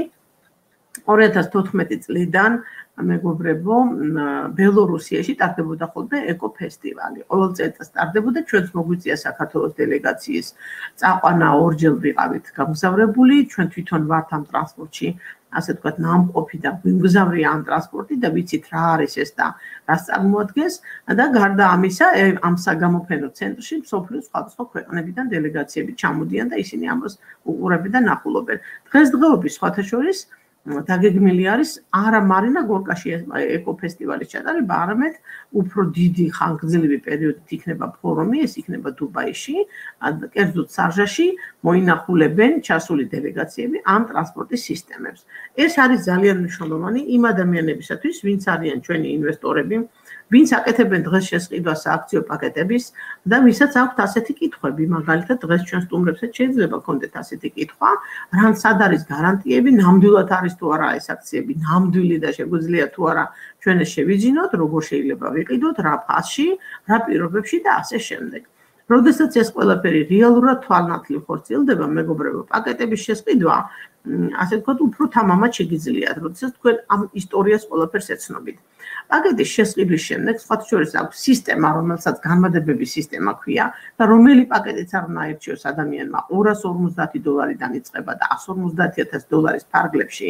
ორი ათას თოთხმეტი წლიდან მეგობრებო, ბელორუსიაში ტარდებოდა ხოლმე ეკოფესტივალი. ყოველ წელს ტარდებოდა, ჩვენც მოგვიწია საქართველოს დელეგაციის წაყვანა ორჯერ ვიყავით გამგზავრებული, ჩვენ თვითონ ვართ ამ ტრანსპორტში, ასე ვთქვათ, ნამყოფი და გვიმგზავრია ამ ტრანსპორტი და ვიცით რა არის ეს და რას წარმოადგენს და გარდა ამისა, ამ საგამოფენო ცენტრში მსოფლიოს სხვადასხვა ქვეყნებიდან დელეგაციები ჩამოდიან და ისინი ამას უყურებენ და ნახულობენ. დღესდღეობით სხვათა შორის დაგეგმილი არის არა მარინა გორკაში ეკოფესტივალის ჩატარება, არამედ უფრო დიდი ხანგრძლივი პერიოდით იქნება ფორუმი, ეს იქნება დუბაიში, კერძოდ სარჟაში მოინახულებენ ჩასული დელეგაციები ამ ტრანსპორტის სისტემებს. ეს არის ძალიან მნიშვნელოვანი იმ ადამიანებისათვის, ვინც არიან ჩვენი ინვესტორები, ვინც აკეთებენ დღეს შესყიდვას სააქციო პაკეტების და ვისაც აქვთ ასეთი კითხვები, მაგალითად დღეს ჩვენ სტუმრებსაც შეიძლება გქონდეთ ასეთი კითხვა, რან სად არის გარანტიები, ნამდვილად არის თუ არა ეს აქციები, ნამდვილი და შეგვიძლია თუ არა ჩვენ ეს შევიძინოთ, როგორ შეიძლება ვიყიდოთ, რა ფასში, რა პირობებში და ასე შემდეგ. როდესაც ეს ყველაფერი რეალურად თვალნათლივ ხორციელდება, მეგობრებო, პაკეტების შესყიდვა, ასე ვთქვათ, უფრო თამამად შეგიძლიათ, როდესაც თქვენ ამ ისტორიას ყველაფერს ეცნობით. პაკეტის შესყიდვის შემდეგ, სხვათა შორის აქვს სისტემა, რომელსაც განმადებების სისტემა ქვია და რომელი პაკეტიც არ უნდა აირჩიოს ადამიანმა ორას ორმოცდაათი დოლარიდან იწყება და εκατს ორმოცდაათი ათასი დოლარის ფარგლებში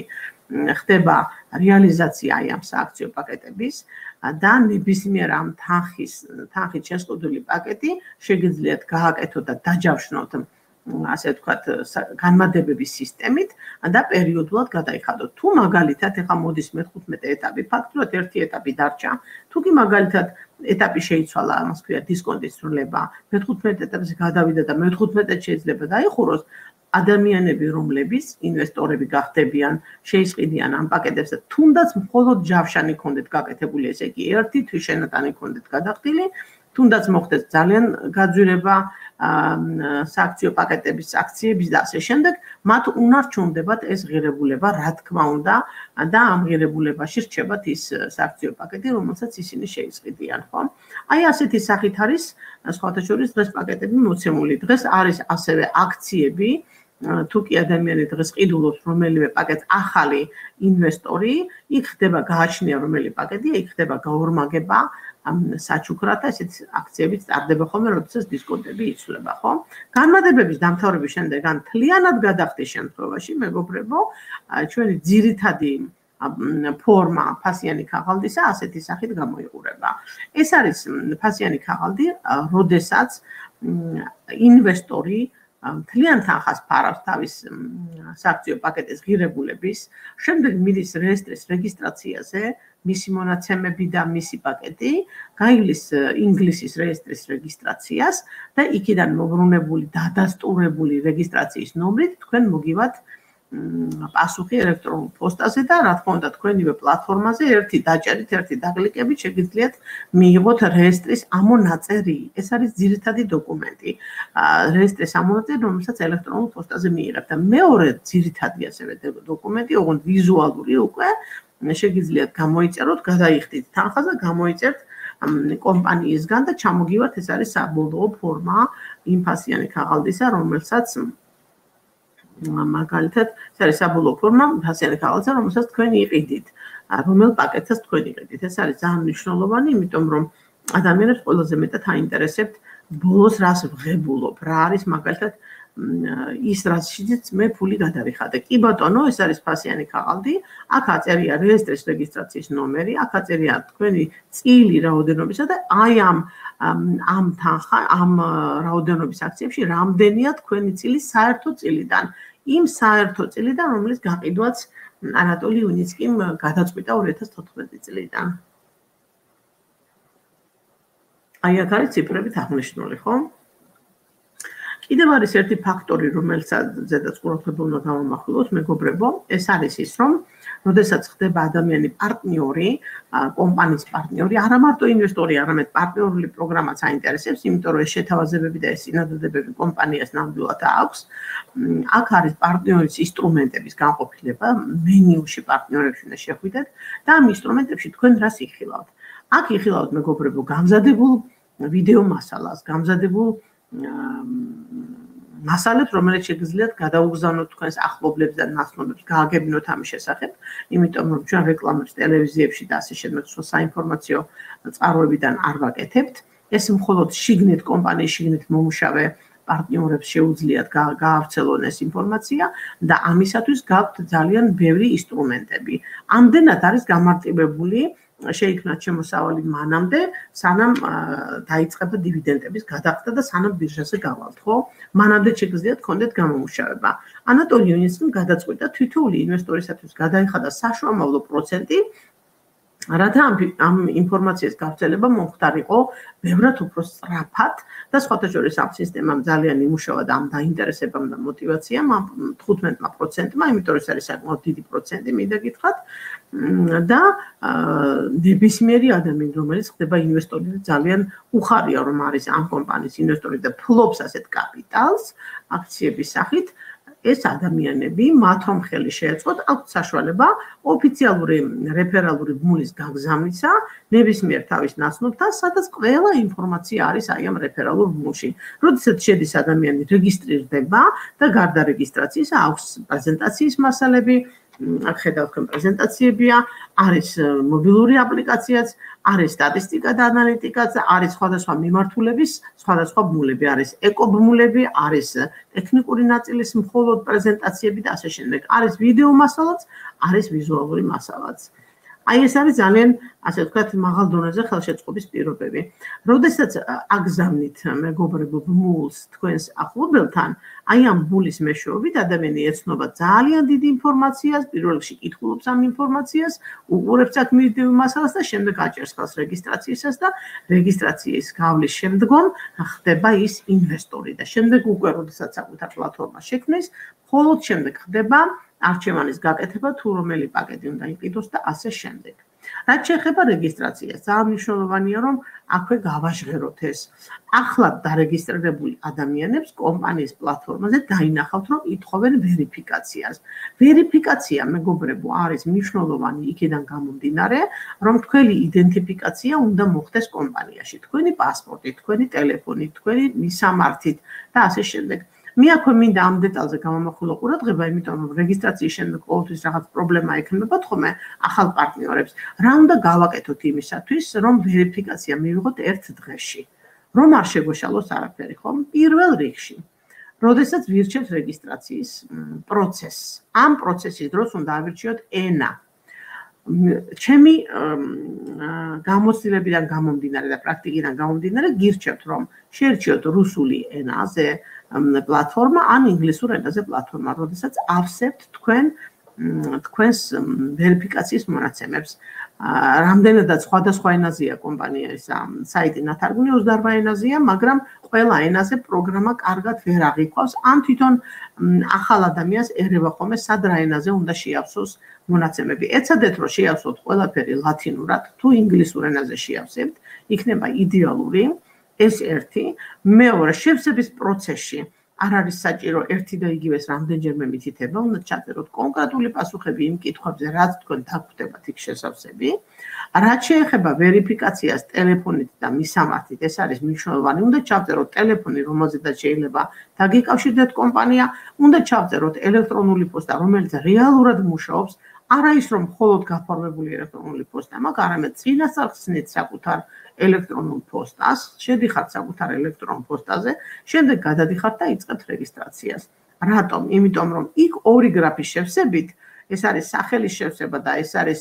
ხდება რეალიზაცია აი ამ სააქციო პაკეტების და ნებისმიერ ამ თანხის თანხით შესყიდული პაკეტი შეგიძლიათ გააკეთოთ და დაჯავშნოთ ასე ვთქვათ, განმადებების სისტემით და პერიოდულად გადაიხადოთ. თუ მაგალითად ეხა მოდის მეთხუთმეტე ეტაპი, ფაქტურად ერთი ეტაპი დარჩა. თუ კი მაგალითად ეტაპი შეიცვალა, ამას ქვია დისკონტის სრულება, მეთხუთმეტე ეტაპზე გადავიდა და მეთხუთმეტე შეიძლება დაიხუროს, ადამიანები, რომლებიც ინვესტორები გახდებიან, შეისყიდიან ამ პაკეტებს და თუნდაც მხოლოდ ჯავშანი ქონდეთ გაკეთებული, ესე იგი ერთი თვის შენატანი ქონდეთ გადახდილი, თუნდაც მოხდეს ძალიან გაძვირება სააქციო პაკეტების აქციების და ასე შემდეგ, მათ უნარჩუნდებათ ეს ღირებულება, რა თქმა უნდა, და ამ ღირებულებაში რჩებათ ის სააქციო პაკეტი, რომელსაც ისინი შეისყიდიან, ხო? აი ასეთი სახით არის სხვათა შორის დღეს პაკეტები მოცემული. დღეს არის ასევე აქციები, თუ კი ადამიანი დღეს ყიდულობს რომელიმე პაკეტს ახალი ინვესტორი, იქ ხდება გააჩნია რომელი პაკეტია, იქ ხდება გაორმაგება საჩუქრად და ესეთი აქციებიც ტარდება ხოლმე, როდესაც დისკონტები იცვლება, ხო? განმადებების დამთავრების შემდეგ ან მთლიანად გადახდის შემთხვევაში, მეგობრებო, ჩვენი ძირითადი ფორმა ფასიანი ქაღალდისა ასეთი სახით გამოიყურება. ეს არის ფასიანი ქაღალდი, როდესაც ინვესტორი მთლიან თანხას ფარავს თავის სააქციო პაკეტის ღირებულების, შემდეგ მიდის რეესტრის რეგისტრაციაზე, მისი მონაცემები და მისი პაკეტი, გაივლის ინგლისის რეესტრის რეგისტრაციას და იქიდან მოbrunებული დადასტურებული რეგისტრაციის ნომრით თქვენ მოგივათ პასუხი ელექტრონულ პოსტაზე და რა თქმა უნდა თქვენივე პლატფორმაზე ერთი დაჭერით, ერთი დაკლიკებით შეგიძლიათ მიიღოთ რეესტრის ამონაწერი. ეს არის ძირითადი დოკუმენტი. რეესტრის ამონაწერი, რომელსაც ელექტრონულ პოსტაზე მიიღებთ და მეორე ძირითადი ასევე დოკუმენტი, ოღონდ ვიზუალური უკვე შეგიძლიათ გამოიწეროთ, გადაიხდით თანხას და გამოიწერთ კომპანიისგან და ჩამოგივათ, ეს არის საბოლოო ფორმა იმფასიანი ქაღალდისა, რომელსაც მაგალითად, ეს არის საბოლოო ფორმა იმფასიანი ქაღალდისა, რომელსაც თქვენ იყიდით, რომელ პაკეტსაც თქვენ იყიდით. ეს არის ძალიან მნიშვნელოვანი, იმიტომ რომ ადამიანებს ყველაზე მეტად აინტერესებთ ბოლოს რას ვღებულობ, რა არის მაგალითად ის რაშიც მე ფული გადავიხადე. კი ბატონო, ეს არის ფასიანი ქაღალდი, აქ აწერია რეესტრის რეგისტრაციის ნომერი, აქ აწერია თქვენი წილი რაოდენობისა და აი ამ ამ თანხა, ამ რაოდენობის აქციებში რამდენია თქვენი წილი საერთო წილიდან, იმ საერთო წილიდან, რომლის გაყიდვაც ანატოლი იუნიცკიმ გადაწყვიტა ორი ათას თოთხმეტი წლიდან. აი აქ არის ციფრებით აღნიშნული, ხო? კიდევ არის ერთი ფაქტორი, რომელსაც ყურადღება უნდა გავამახვილოთ, მეგობრებო, ეს არის ის, რომ როდესაც ხდება ადამიანი პარტნიორი, კომპანიის პარტნიორი, არა მარტო ინვესტორი, არამედ პარტნიორული პროგრამაც აინტერესებს, იმიტომ რომ ეს შეთავაზებები და ეს წინადადებები კომპანიას ნამდვილად აქვს. აქ არის პარტნიორის ინსტრუმენტების განყოფილება, მენიუში პარტნიორებში უნდა შეხვიდეთ და ამ ინსტრუმენტებში თქვენ რას იხილავთ. აქ იხილავთ მეგობრებო, გამზადებულ ვიდეო მასალას, გამზადებულ მასალებს, რომელიც შეგიძლიათ გადაუგზავნოთ თქვენს ახლობლებს და ნაცნობებს, გააგებინოთ ამის შესახებ, იმიტომ რომ ჩვენ რეკლამებს ტელევიზიებში და ასე შემდეგ სხვა საინფორმაციო წყაროებიდან არ ვაკეთებთ. ეს მხოლოდ შიგნით კომპანიის შიგნით მომუშავე პარტნიორებს შეუძლიათ გაავრცელონ ეს ინფორმაცია და ამისათვის გაქვთ ძალიან ბევრი ინსტრუმენტები. ამდენად არის გამარტივებული შეიქმნათ შემოსავალი მანამდე, სანამ დაიწყება დივიდენდების გადახდა და სანამ ბირჟაზე გავალთ, ხო? მანამდე შეგიძლიათ გქონდეთ გამომუშავება. ანატოლი იუნიცკიმ გადაწყვიტა თითოეული ინვესტორისათვის გადაიხადა საშუალო პროცენტი, რათა ამ ინფორმაციის გავრცელება მომხდარიყო ბევრად უფრო სწრაფად და სხვათა შორის ამ სისტემამ ძალიან იმუშავა და ამ დაინტერესებამ და მოტივაციამ ამ თხუთმეტ პროცენტმა, იმიტომ რომ ეს არის საკმაოდ დიდი პროცენტი, მინდა გითხრათ და ნებისმიერი ადამიანი, რომელიც ხდება ინვესტორი და ძალიან უხარია, რომ არის ამ კომპანიის ინვესტორი და ფლობს ასეთ კაპიტალს აქციების სახით, ეს ადამიანები მათ რომ ხელი შეეწყოთ, აქვთ საშუალება ოფიციალური რეფერალური ბმულის გაგზავნისა ნებისმიერ თავის ნაცნობთან, სადაც ყველა ინფორმაცია არის აი ამ რეფერალურ ბმულში. როდესაც შედის ადამიანი რეგისტრირდება და გარდა რეგისტრაციისა აქვს პრეზენტაციის მასალები, აქ ხედავთ თქვენ პრეზენტაციებია, არის მობილური აპლიკაციაც, არის სტატისტიკა და ანალიტიკაც, არის სხვადასხვა მიმართულების, სხვადასხვა ბმულები, არის ეკობმულები, არის ტექნიკური ნაწილის მხოლოდ პრეზენტაციები და ასე შემდეგ. არის ვიდეო მასალაც, არის ვიზუალური მასალაც. აი ეს არის ძალიან, ასე ვთქვათ, მაღალ დონეზე ხელშეწყობის პირობები. როდესაც აგზავნით მეგობრებო ბმულს თქვენს ახლობელთან, აი ამ ბმულის მეშვეობით ადამიანი ეცნობა ძალიან დიდ ინფორმაციას, პირველ რიგში კითხულობს ამ ინფორმაციას, უყურებს აქ ვიდეო მასალას და შემდეგ აჭერს ხელს რეგისტრაციისას და რეგისტრაციის გავლის შემდგომ ხდება ის ინვესტორი და შემდეგ უკვე როდესაც საკუთარ პლატფორმას შექმნის, მხოლოდ შემდეგ ხდება არჩევანის გაკეთება თუ რომელი პაკეტი უნდა იყიდოს და ასე შემდეგ. რაც შეეხება რეგისტრაციას, ძალიან მნიშვნელოვანია რომ აქვე გავაჟღეროთ ეს. ახლად დარეგისტრირებული ადამიანებს კომპანიის პლატფორმაზე დაინახავთ რომ ითხოვენ ვერიფიკაციას. ვერიფიკაცია, მეგობრებო, არის მნიშვნელოვანი იქიდან გამომდინარე, რომ თქვენი იდენტიფიკაცია უნდა მოხდეს კომპანიაში, თქვენი პასპორტი, თქვენი ტელეფონი, თქვენი მისამართით და ასე შემდეგ. მე აქვე მინდა ამ დეტალზე გამომახვილო ყურადღება, იმიტომ რომ რეგისტრაციის შემდეგ ყოველთვის რაღაც პრობლემა ექნებათ ხოლმე ახალ პარტნიორებს. რა უნდა გავაკეთოთ იმისათვის, რომ ვერიფიკაცია მივიღოთ ერთ დღეში, რომ არ შეგვეშალოს არაფერი, ხო? პირველ რიგში, როდესაც ვირჩევთ რეგისტრაციის პროცესს, ამ პროცესის დროს უნდა ავირჩიოთ ენა. ჩემი გამოცდილებიდან გამომდინარე და პრაქტიკიდან გამომდინარე გირჩევთ რომ შეერჩიოთ რუსული ენაზე, პლატფორმა ან ინგლისურ ენაზე პლატფორმა, როდესაც ავსებთ თქვენ თქვენს ვერიფიკაციის მონაცემებს. რამდენადაც სხვადასხვა ენაზეა კომპანიის საიტი ნათარგმნი ოცდაორ ენაზეა, მაგრამ ყველა ენაზე პროგრამა კარგად ვერ აღიქვავს, ან თვითონ ახალ ადამიანს ერევა ხოლმე სად რა ენაზე უნდა შეავსოს მონაცემები. ეცადეთ რომ შეავსოთ ყველაფერი ლათინურად, თუ ინგლისურ ენაზე შეავსებთ, იქნება იდეალური. ეს ერთი, მეორე, შევსების პროცესში არ არის საჭირო ერთი და იგივეს რამდენჯერმე მითითება, უნდა ჩაწეროთ კონკრეტული პასუხები იმ კითხვებზე, რაც თქვენ დაგვხვდებათ იქ შესავსები. რაც შეეხება ვერიფიკაციას ტელეფონით და მისამართით, ეს არის მნიშვნელოვანი. უნდა ჩავწეროთ ტელეფონი, რომელზედაც შეიძლება დაგიკავშირდეთ კომპანია, უნდა ჩავწეროთ ელექტრონული პოსტა, რომელიც რეალურად მუშაობს, არა ის რომ მხოლოდ გაფორმებული ელექტრონული პოსტა მაქვს, არამედ წინასწარ ხსნით საკუთარ ელექტრონულ პოსტას, შედიხართ საკუთარ ელექტრონულ პოსტაზე, შემდეგ გადადიხართ და იწყებთ რეგისტრაციას. რატომ? იმიტომ რომ იქ ორი გრაფის შევსებით, ეს არის სახელის შევსება და ეს არის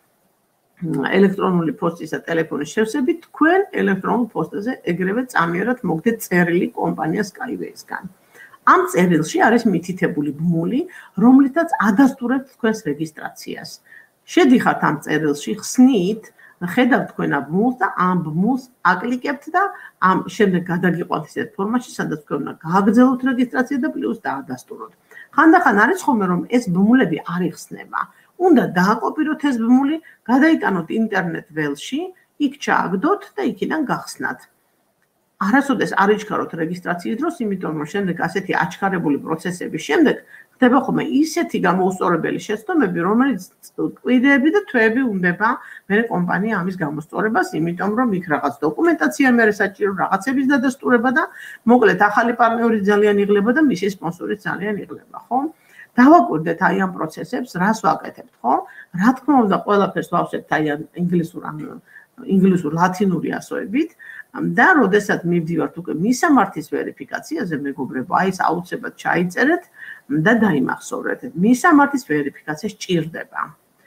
ელექტრონული პოსტის და ტელეფონის შევსებით, თქვენ ელექტრონულ პოსტაზე ეგრევე წამიერად მოგდეთ წერილი კომპანიას Skyway-სგან. ამ წერილში არის მითითებული ბმული, რომლითაც ადასტურებთ თქვენს რეგისტრაციას. შედიხართ ამ წერილში, ხსნით, ხედავთ თქვენ ამ ბმულს და ამ ბმულს აკლიკებთ და ამ შემდეგ გადაგიყვანთ ისეთ ფორმატში, სადაც თქვენ უნდა გააგრძელოთ რეგისტრაცია და პლუს დაადასტუროთ. ხანდახან არის ხოლმე რომ ეს ბმულები არ იხსნება. უნდა დააკოპიროთ ეს ბმული, გადაიტანოთ ინტერნეტ ველში, იქ ჩააგდოთ და იქიდან გახსნათ. არასოდეს არ იჩქაროთ რეგისტრაციის დროს, იმიტომ რომ შემდეგ ასეთი აჩქარებული პროცესების შემდეგ ხდება ხოლმე ისეთი გამოუსწორებელი შეცდომები, რომელიც კვირები და თვეები უნდება მე კომპანია ამის გამოსწორებას, იმიტომ რომ იქ რაღაც დოკუმენტაცია მე საჭირო, რაღაცების დადასტურება და მოკლედ ახალი პარტნიორი ძალიან იღლება და მისი სპონსორიც ძალიან იღლება, ხო? დავაკვირდეთ აი ამ პროცესებს, რას ვაკეთებთ, ხო? რა თქმა უნდა, ყველაფერს ვავსებთ აი ამ ინგლისურ ან ინგლისურ ლათინური ასოებით. და როდესაც მივდივართ უკვე მისამართის ვერიფიკაციაზე, მეგობრებო, აი ეს აუცილებლად ჩაიწერეთ და დაიმახსოვრეთ. მისამართის ვერიფიკაცია სჭირდება.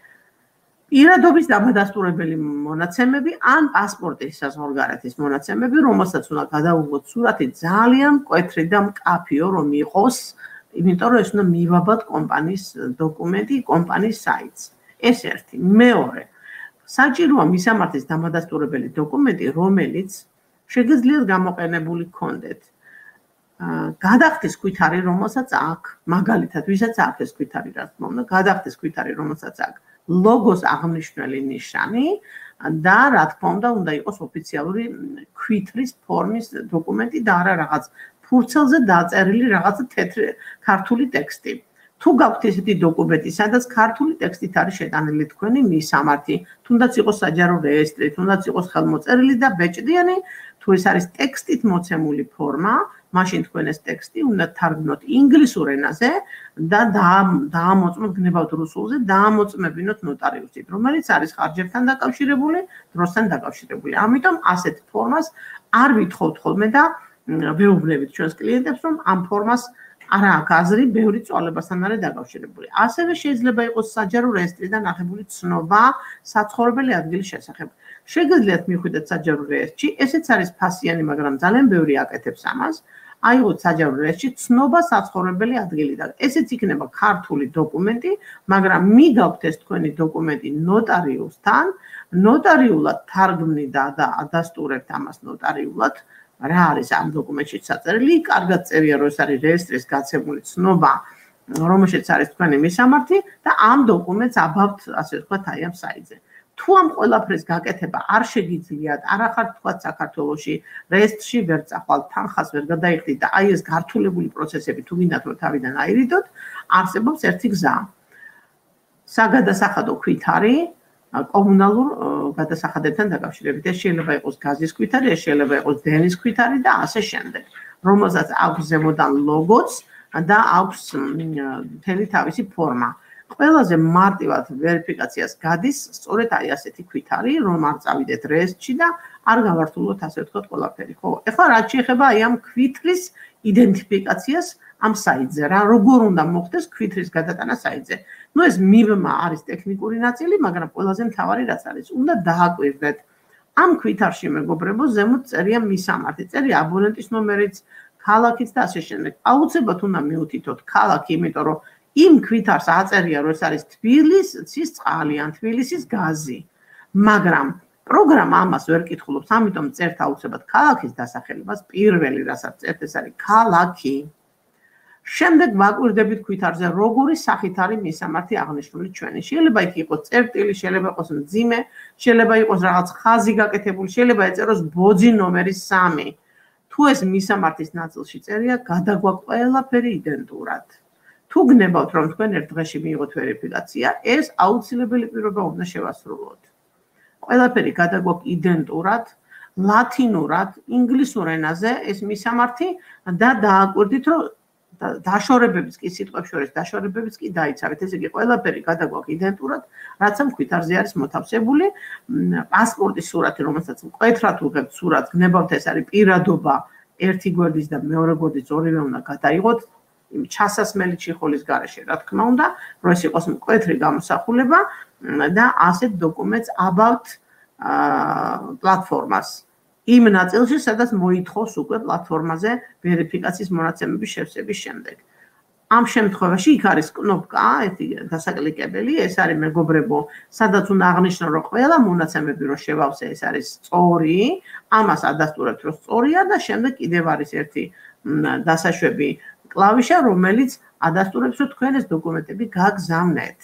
პირადობის დამადასტურებელი მონაცემები ან პასპორტის საზღვარგარეთის მონაცემები, რომელსაც უნდა გადავუღოთ სურათი ძალიან მკვეთრი და მკაფიო რომ იყოს, იმიტომ რომ ეს უნდა მივაბად კომპანიის დოკუმენტი, კომპანიის საიტს. ეს ერთი. მეორე, საჭიროა მისამართის დამადასტურებელი დოკუმენტი, რომელიც შეგიძლიათ გამოყენებული გქონდეთ. გადახდის ქვითარი, რომელსაც აქვს, მაგალითად, ვისაც აქვს ეს ქვითარი, რა თქმა უნდა, გადახდის ქვითარი, რომელსაც აქვს ლოგოს აღნიშნული ნიშანი და რა თქმა უნდა, უნდა იყოს ოფიციალური ქვითრის ფორმის დოკუმენტი და არა რაღაც ფურცელზე დაწერილი რაღაც თეთრი ქართული ტექსტი. თუ გაქვთ ესეთი დოკუმენტი, სადაც ქართული ტექსტით არის შეტანილი თქვენი მისამართი, თუნდაც იყოს საჯარო რეესტრი, თუნდაც იყოს ხელმოწერილი და ბეჭდიანი, თუ ეს არის ტექსტით მოცემული ფორმა, მაშინ თქვენ ეს ტექსტი უნდა თარგმნოთ ინგლისურ ენაზე და დაამოწმოთ, გნებავთ რუსულზე, დაამოწმებინოთ ნოტარიუსით, რომელიც არის ხარჯებთან დაკავშირებული, დროსთან დაკავშირებული. ამიტომ ასეთ ფორმას არ ვითხოვთ ხოლმე და ვეუბნებით ჩვენს კლიენტებს, რომ ამ ფორმას არა აქვს აზრი, ბევრი წვალებასთან არის დაკავშირებული. ასევე შეიძლება იყოს საჯარო რეესტრიდან აღებული ცნობა საცხოვრებელი ადგილის შესახებ. შეგიძლიათ მიხვიდეთ საჯარო რეესტრში, ესეც არის ფასიანი, მაგრამ ძალიან ბევრი აკეთებს ამას. აიღოთ საჯარო რეესტრში ცნობა საცხოვრებელი ადგილიდან. ესეც იქნება ქართული დოკუმენტი, მაგრამ მიგაქვთ ეს თქვენი დოკუმენტი ნოტარიუსთან, ნოტარიულად თარგმნით და ადასტურებთ ამას ნოტარიულად. რა არის ამ დოკუმენტში საწერილი? კარგად წერია, რომ ეს არის რეესტრის გაცემული ცნობა, რომელშიც არის თქვენი მისამართი და ამ დოკუმენტს აბავთ, ასე ვთქვათ, აი ამ საიტზე. თუ ამ ყველაფრის გაკეთება არ შეგიძლიათ, არ ახართ თქვათ საქართველოში, რეესტრში ვერ წახვალთ, თანხას ვერ გადაიხდით და აი ეს გართულებული პროცესები თუ გინდათ რომ თავიდან აირიდოთ, არსებობს ერთი გზა. საგადასახადო ქვითარი კომუნალურ გადასახადებთან დაკავშირებით. ეს შეიძლება იყოს გაზის ქვითარი, ეს შეიძლება იყოს დენის ქვითარი და ასე შემდეგ, რომელსაც აქვს ზემოდან ლოგოც და აქვს მთელი თავისი ფორმა. ყველაზე მარტივად ვერიფიკაციას გადის სწორედ აი ასეთი ქვითარი, რომ არ წავიდეთ რეესტრში და არ გავართულოთ ასე ვთქვათ ყველაფერი, ხო? ეხლა რაც შეეხება აი ამ ქვითრის იდენტიფიკაციას ამ საიტზე, რა როგორ უნდა მოხდეს ქვითრის გადატანა საიტზე. ნუ ეს მიბმა არის ტექნიკური ნაწილი, მაგრამ ყველაზე მთავარი რაც არის, უნდა დააკვირდეთ. ამ ქვითარში მეგობრებო, ზემოთ წერია მისამართი, წერია აბონენტის ნომერიც, ქალაქიც და ასე შემდეგ. აუცილებლად უნდა მიუთითოთ ქალაქი, იმიტომ რომ იმ ქვითარს აწერია, რომ ეს არის თბილისის წყალი ან თბილისის გაზი. მაგრამ პროგრამა ამას ვერ კითხულობს, ამიტომ წერთ აუცილებლად ქალაქის დასახელებას, პირველი რასაც წერთ ეს არის ქალაქი. შემდეგ ვაკვირდებით ქვითარზე, როგორი სახით არის მისამართი აღნიშნული ჩვენი. შეიძლება იქ იყოს წერტილი, შეიძლება იყოს მძიმე, შეიძლება იყოს რაღაც ხაზი გაკეთებული, შეიძლება ეწეროს ბოძი ნომერი სამი. თუ ეს მისამართის ნაწილში წერია, გადაგვაქვს ყველაფერი იდენტურად. თუ გნებავთ, რომ თქვენ ერთ დღეში მიიღოთ ვერიფიკაცია, ეს აუცილებელი პირობა უნდა შევასრულოთ. ყველაფერი გადაგვაქვს იდენტურად, ლათინურად, ინგლისურ ენაზე ეს მისამართი და დააკვირდით, რომ დაშორებებიც კი სიტყვებს შორის დაშორებებიც კი დაიცავეთ. ესე იგი ყველაფერი გადაგვაქვს იდენტურად, რაც ამ ქვითარზე არის მოთავსებული. პასპორტის სურათი, რომელსაც მკვეთრად უღებთ სურათს, გნებავთ ეს არის პირადობა ერთი გვერდის და მეორე გვერდის ორივე უნდა გადაიღოთ. იმ ჩასასმელი ჩიხოლის გარეშე, რა თქმა უნდა, რომ ეს იყოს მკვეთრი გამოსახულება და ასეთ დოკუმენტს აბავთ პლატფორმას. იმ ნაწილში, სადაც მოითხოვს უკვე პლატფორმაზე ვერიფიკაციის მონაცემების შევსების შემდეგ. ამ შემთხვევაში იქ არის კნოპკა, ერთი დასაკლიკებელი, ეს არის მეგობრებო, სადაც უნდა აღნიშნო, რომ ყველა მონაცემები რო შევავსე, ეს არის სწორი, ამას ადასტურებთ, რომ სწორია და შემდეგ კიდევ არის ერთი დასაშვები კლავიშა, რომელიც ადასტურებს, რომ თქვენ ეს დოკუმენტები გაგზავნეთ.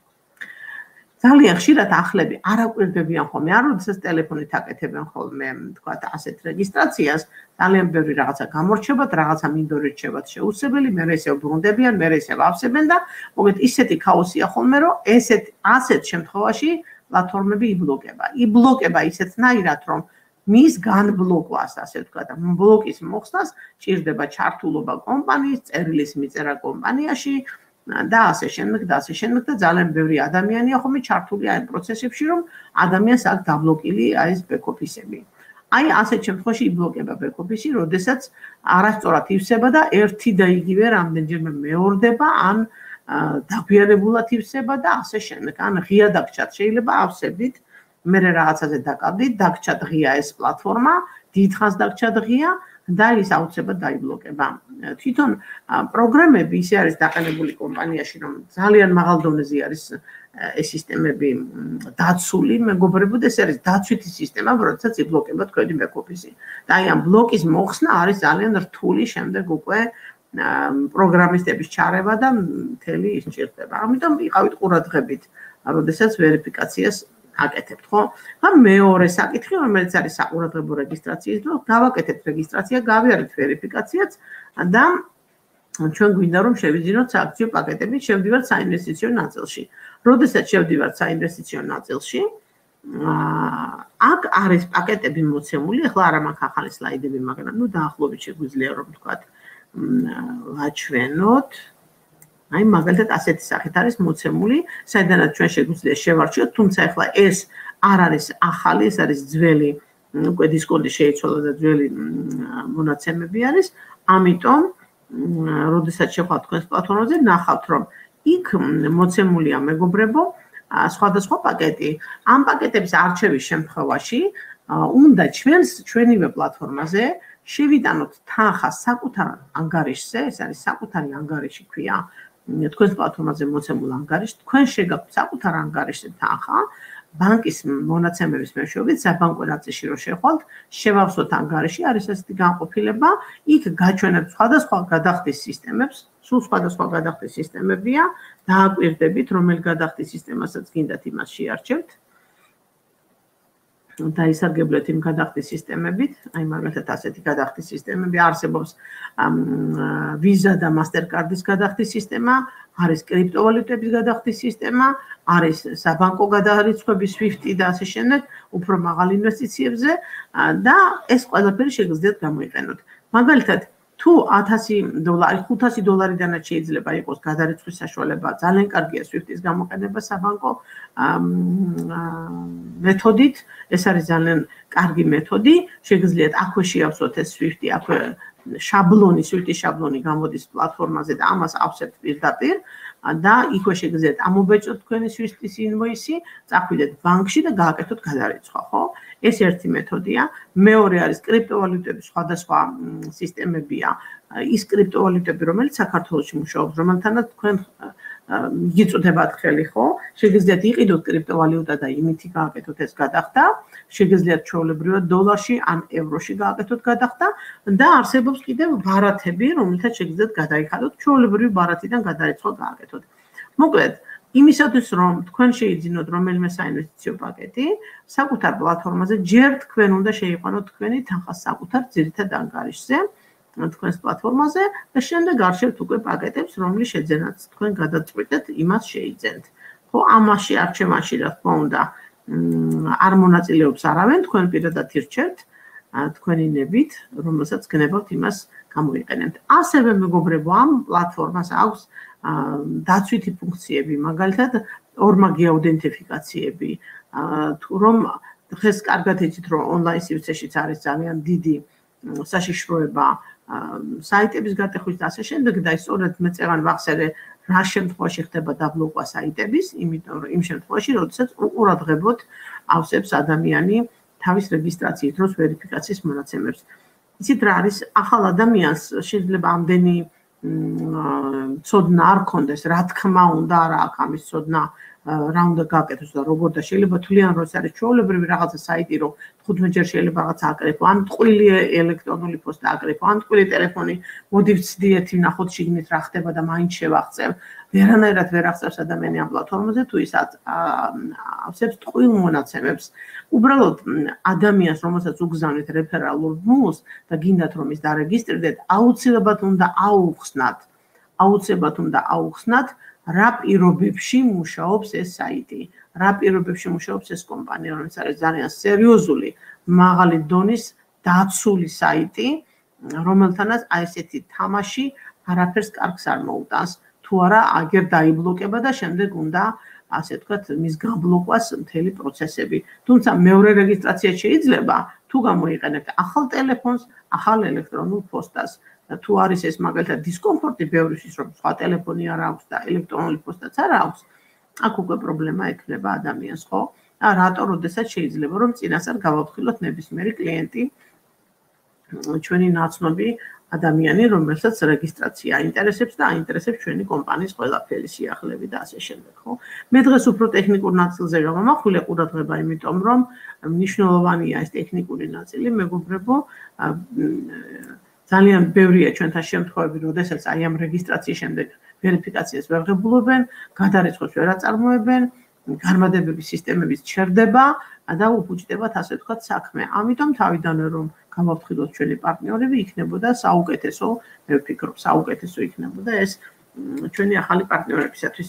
ძალიან ხშირად ახლები არ აკვირდებიან ხოლმე, არ როდესაც ტელეფონით აკეთებენ ხოლმე, თქვათ, ასეთ რეგისტრაციას, ძალიან ბევრი რაღაცა გამორჩებათ, რაღაცა მინდორი რჩებათ შეუცვლელი, მე ისევ ბრუნდებიან, მე ისევ ავსებენ და მოგეთ ისეთი ქაოსია ხოლმე, რომ ესეთ ასეთ შემთხვევაში პლატფორმები იბლოკება. იბლოკება ისეთნაირად, რომ მის განბლოკვას, ასე ვთქვათ, ბლოკის მოხსნას ჭირდება ჩართულობა კომპანიის, წერილის მიწერა კომპანიაში და ასე შემდეგ და ასე შემდეგ და ძალიან ბევრი ადამიანია ხოლმე ჩართული აი პროცესებში, რომ ადამიანს აქვს დაბლოკილი აი ეს ბექოფისები. აი ასეთ შემთხვევაში იბლოკება ბექოფისი, როდესაც არასწორად ივსება და ერთი და იგივე რამდენჯერმე მეორდება, ან დაგვიანებულად ივსება და ასე შემდეგ. ან ღია დაგჭათ შეიძლება ავსებდით, მე რაღაცაზე დაკავდით, დაგჭათ ღია ეს პლატფორმა, დიდხანს დაგჭათ ღია და ის აუცილებლად დაიბლოკება. თვითონ პროგრამები ისე არის დაყენებული კომპანიაში, რომ ძალიან მაღალ დონეზე არის ეს სისტემები დაცული, მეგობრებო, ეს არის დაცვითი სისტემა, როდესაც იბლოკება თქვენი ბექოფისი. და აი ამ ბლოკის მოხსნა არის ძალიან რთული, შემდეგ უკვე პროგრამისტების ჩარევა და მთელი ის ჭირდება. ამიტომ იყავით ყურადღებით, როდესაც ვერიფიკაციას აკეთებთ, ხო? და მეორე საკითხი, რომელიც არის საყურადღებო რეგისტრაციის დრო, გავაკეთებთ რეგისტრაცია, გავიარეთ ვერიფიკაციაც და ჩვენ გვინდა რომ შევიძინოთ სააქციო პაკეტები, შევდივართ საინვესტიციო ნაწილში. როდესაც შევდივართ საინვესტიციო ნაწილში, აქ არის პაკეტები მოცემული, ახლა არა მაქვს ახალი სლაიდები, მაგრამ ნუ დაახლოებით შეგვიძლია რომ ვთქვათ, ვაჩვენოთ. აი მაგალითად ასეთი სახით არის მოცემული, საიდანაც ჩვენ შეგვიძლია შევარჩიოთ, თუმცა ახლა ეს არ არის ახალი, ეს არის ძველი, უკვე დისკონტი შეიცვალა და ძველი მონაცემები არის, ამიტომ როდესაც შევხვდით თქვენს პლატფორმაზე, ნახავთ, რომ იქ მოცემულია მეგობრებო, სხვადასხვა პაკეტი. ამ პაკეტების არჩევის შემთხვევაში უნდა ჩვენს ჩვენივე პლატფორმაზე შევიტანოთ თანხა საკუთარ ანგარიშზე, ეს არის საკუთარი ანგარიში ქვია. თქვენს პლატფორმაზე მოცემულ ანგარიშს, თქვენ შეგაქვთ საკუთარ ანგარიშზე თანხა, ბანკის მონაცემების მეშვეობით, საბანკო ნაწილში რო შეხვალთ, შევავსოთ ანგარიში, არის ესეთი განყოფილება, იქ გაჩვენებთ სხვადასხვა გადახდის სისტემებს, სულ სხვადასხვა გადახდის სისტემებია, დააკვირდებით, რომელ გადახდის სისტემასაც გინდათ იმას შეარჩევთ. დაისარგებლეთ იმ გადახდის სისტემებით, აი მაგალითად ასეთი გადახდის სისტემები არსებობს ვიზა და მასტერკარდის გადახდის სისტემა, არის კრიპტოვალუტების გადახდის სისტემა, არის საბანკო გადარიცხვების სვიფტი და ასე შემდეგ, უფრო მაღალ ინვესტიციებზე და ეს ყველაფერი შეგიძლიათ გამოიყენოთ. მაგალითად, თუ ათასი დოლარი, ხუთასი დოლარიდანაც შეიძლება იყოს გადარიცხვის საშუალება, ძალიან კარგია სვიფტის გამოყენება საბანკო მეთოდით, ეს არის ძალიან კარგი მეთოდი, შეგიძლიათ აქვე შეავსოთ ეს სვიფტი, აქვე შაბლონი, სვიფტის შაბლონი გამოდის პლატფორმაზე და ამას ავსებთ პირდაპირ და იქვე შეგიძლიათ ამობეჭდოთ თქვენი სვისტის ინვოისი, წახვიდეთ ბანკში და გააკეთოთ გადარიცხვა, ხო? ეს ერთი მეთოდია. მეორე არის კრიპტოვალუტების სხვადასხვა სისტემებია. ის კრიპტოვალუტები, რომელიც საქართველოში მუშაობს, რომელთანაც თქვენ გიწუდებათ ხელი, ხო? შეგიძლიათ იყიდოთ კრიპტოვალუტა და იმითი გააკეთოთ ეს გადახდა. შეგიძლიათ ჩვეულებრივად დოლარში ან ევროში გააკეთოთ გადახდა და არსებობს კიდევ ბარათები, რომელთაც შეგიძლიათ გადაიხადოთ, ჩვეულებრივი ბარათიდან გადარიცხვა გააკეთოთ. მოკლედ, იმისათვის რომ თქვენ შეიძინოთ რომელიმე საინვესტიციო პაკეტი, საკუთარ პლატფორმაზე ჯერ თქვენ უნდა შეიყვანოთ თქვენი თანხა საკუთარ ძირითად ანგარიშზე, თქვენს პლატფორმაზე და შემდეგ არჩევთ უკვე პაკეტებს, რომლის შეძენაც თქვენ გადაწყვეტეთ, იმას შეიძენთ. ხო, ამაში არჩევანში რა თქმა უნდა არ მონაწილეობს არავინ, თქვენ პირადად ირჩევთ თქვენი ნებით, რომელსაც გნებავთ იმას გამოიყენებთ. ასევე მეგობრებო, ამ პლატფორმას აქვს დაცვითი ფუნქციები, მაგალითად ორმაგი გეოიდენტიფიკაციები, რომ დღეს კარგად იცით, რომ ონლაინ სივრცეშიც არის ძალიან დიდი საშიშროება საიტების გატეხვის და ასე შემდეგ და სწორედ მე წევან ვახსენე რა შემთხვევაში ხდება დაბლოკვა საიტების, იმიტომ რომ იმ შემთხვევაში, როდესაც უყურადღებოდ ავსებს ადამიანი თავის რეგისტრაციის დროს ვერიფიკაციის მონაცემებს. იცით რა არის, ახალ ადამიანს შეიძლება ამდენი ცოდნა არ ქონდეს, რა თქმა უნდა არა აქვს ამის ცოდნა, რა უნდა გააკეთოს და როგორ და შეიძლება თვლიან რომ ეს არის ჩვეულებრივი რაღაცა საიტი, რომ თხუთმეტ ჯერ შეიძლება რაღაც აკრეფო, ან ტყვილი ელექტრონული პოსტა აკრეფო, ან ტყვილი ტელეფონი, მოდი ვცდი ერთი ვნახოთ შიგნით რა ხდება და მაინც შევაღწევ. ვერანაირად ვერ აღწევს ადამიანი ამ პლატფორმაზე, თუ ის ავსებს ტყუილ მონაცემებს. უბრალოდ ადამიანს, რომელსაც უგზავნით რეფერალურ ბონუსს და გინდათ რომ ის დარეგისტრირდეთ, აუცილებლად უნდა აუხსნათ. აუცილებლად უნდა აუხსნათ რა პირობებში მუშაობს ეს საიტი, რა პირობებში მუშაობს ეს კომპანია, რომელიც არის ძალიან სერიოზული, მაღალი დონის დაცული საიტი, რომელთანაც აი ესეთი თამაში არაფერს კარგს არ მოუტანს. თუ არა, აგერ დაიბლოკება და შემდეგ უნდა, ასე ვთქვათ, მის გაბლოკვას მთელი პროცესები. თუმცა მეორე რეგისტრაცია შეიძლება, თუ გამოიყენებთ ახალ ტელეფონს, ახალ ელექტრონულ პოსტას. თუ არის ეს მაგალითად დისკომფორტი ბევრისთვის, რომ სხვა ტელეფონი არ აქვს და ელექტრონული პოსტაც არ აქვს, აქ უკვე პრობლემა ექნება ადამიანს, ხო? და რატო, როდესაც შეიძლება რომ წინასწარ გავაფრთხილოთ ნებისმიერი კლიენტი, ჩვენი ნაცნობი ადამიანი, რომელსაც რეგისტრაცია აინტერესებს და აინტერესებს ჩვენი კომპანიის ყველაფერი სიახლეები და ასე შემდეგ, ხო? მე დღეს უფრო ტექნიკურ ნაწილზე გამამახვილე ყურადღება, იმიტომ რომ მნიშვნელოვანია ეს ტექნიკური ნაწილი, მეგობრებო, ძალიან ბევრია ჩვენთან შემთხვევები, როდესაც აი ამ რეგისტრაციის შემდეგ ვერიფიკაციას ვერ ღებულობენ, გადარიცხვას ვერ აწარმოებენ, განმადებების სისტემების ჩერდება და უფუჭდებათ ასე ვთქვათ საქმე. ამიტომ თავიდანვე რომ გავაფრთხილოთ ჩვენი პარტნიორები, იქნებოდა საუკეთესო, მე ვფიქრობ, საუკეთესო იქნებოდა ეს ჩვენი ახალი პარტნიორებისათვის.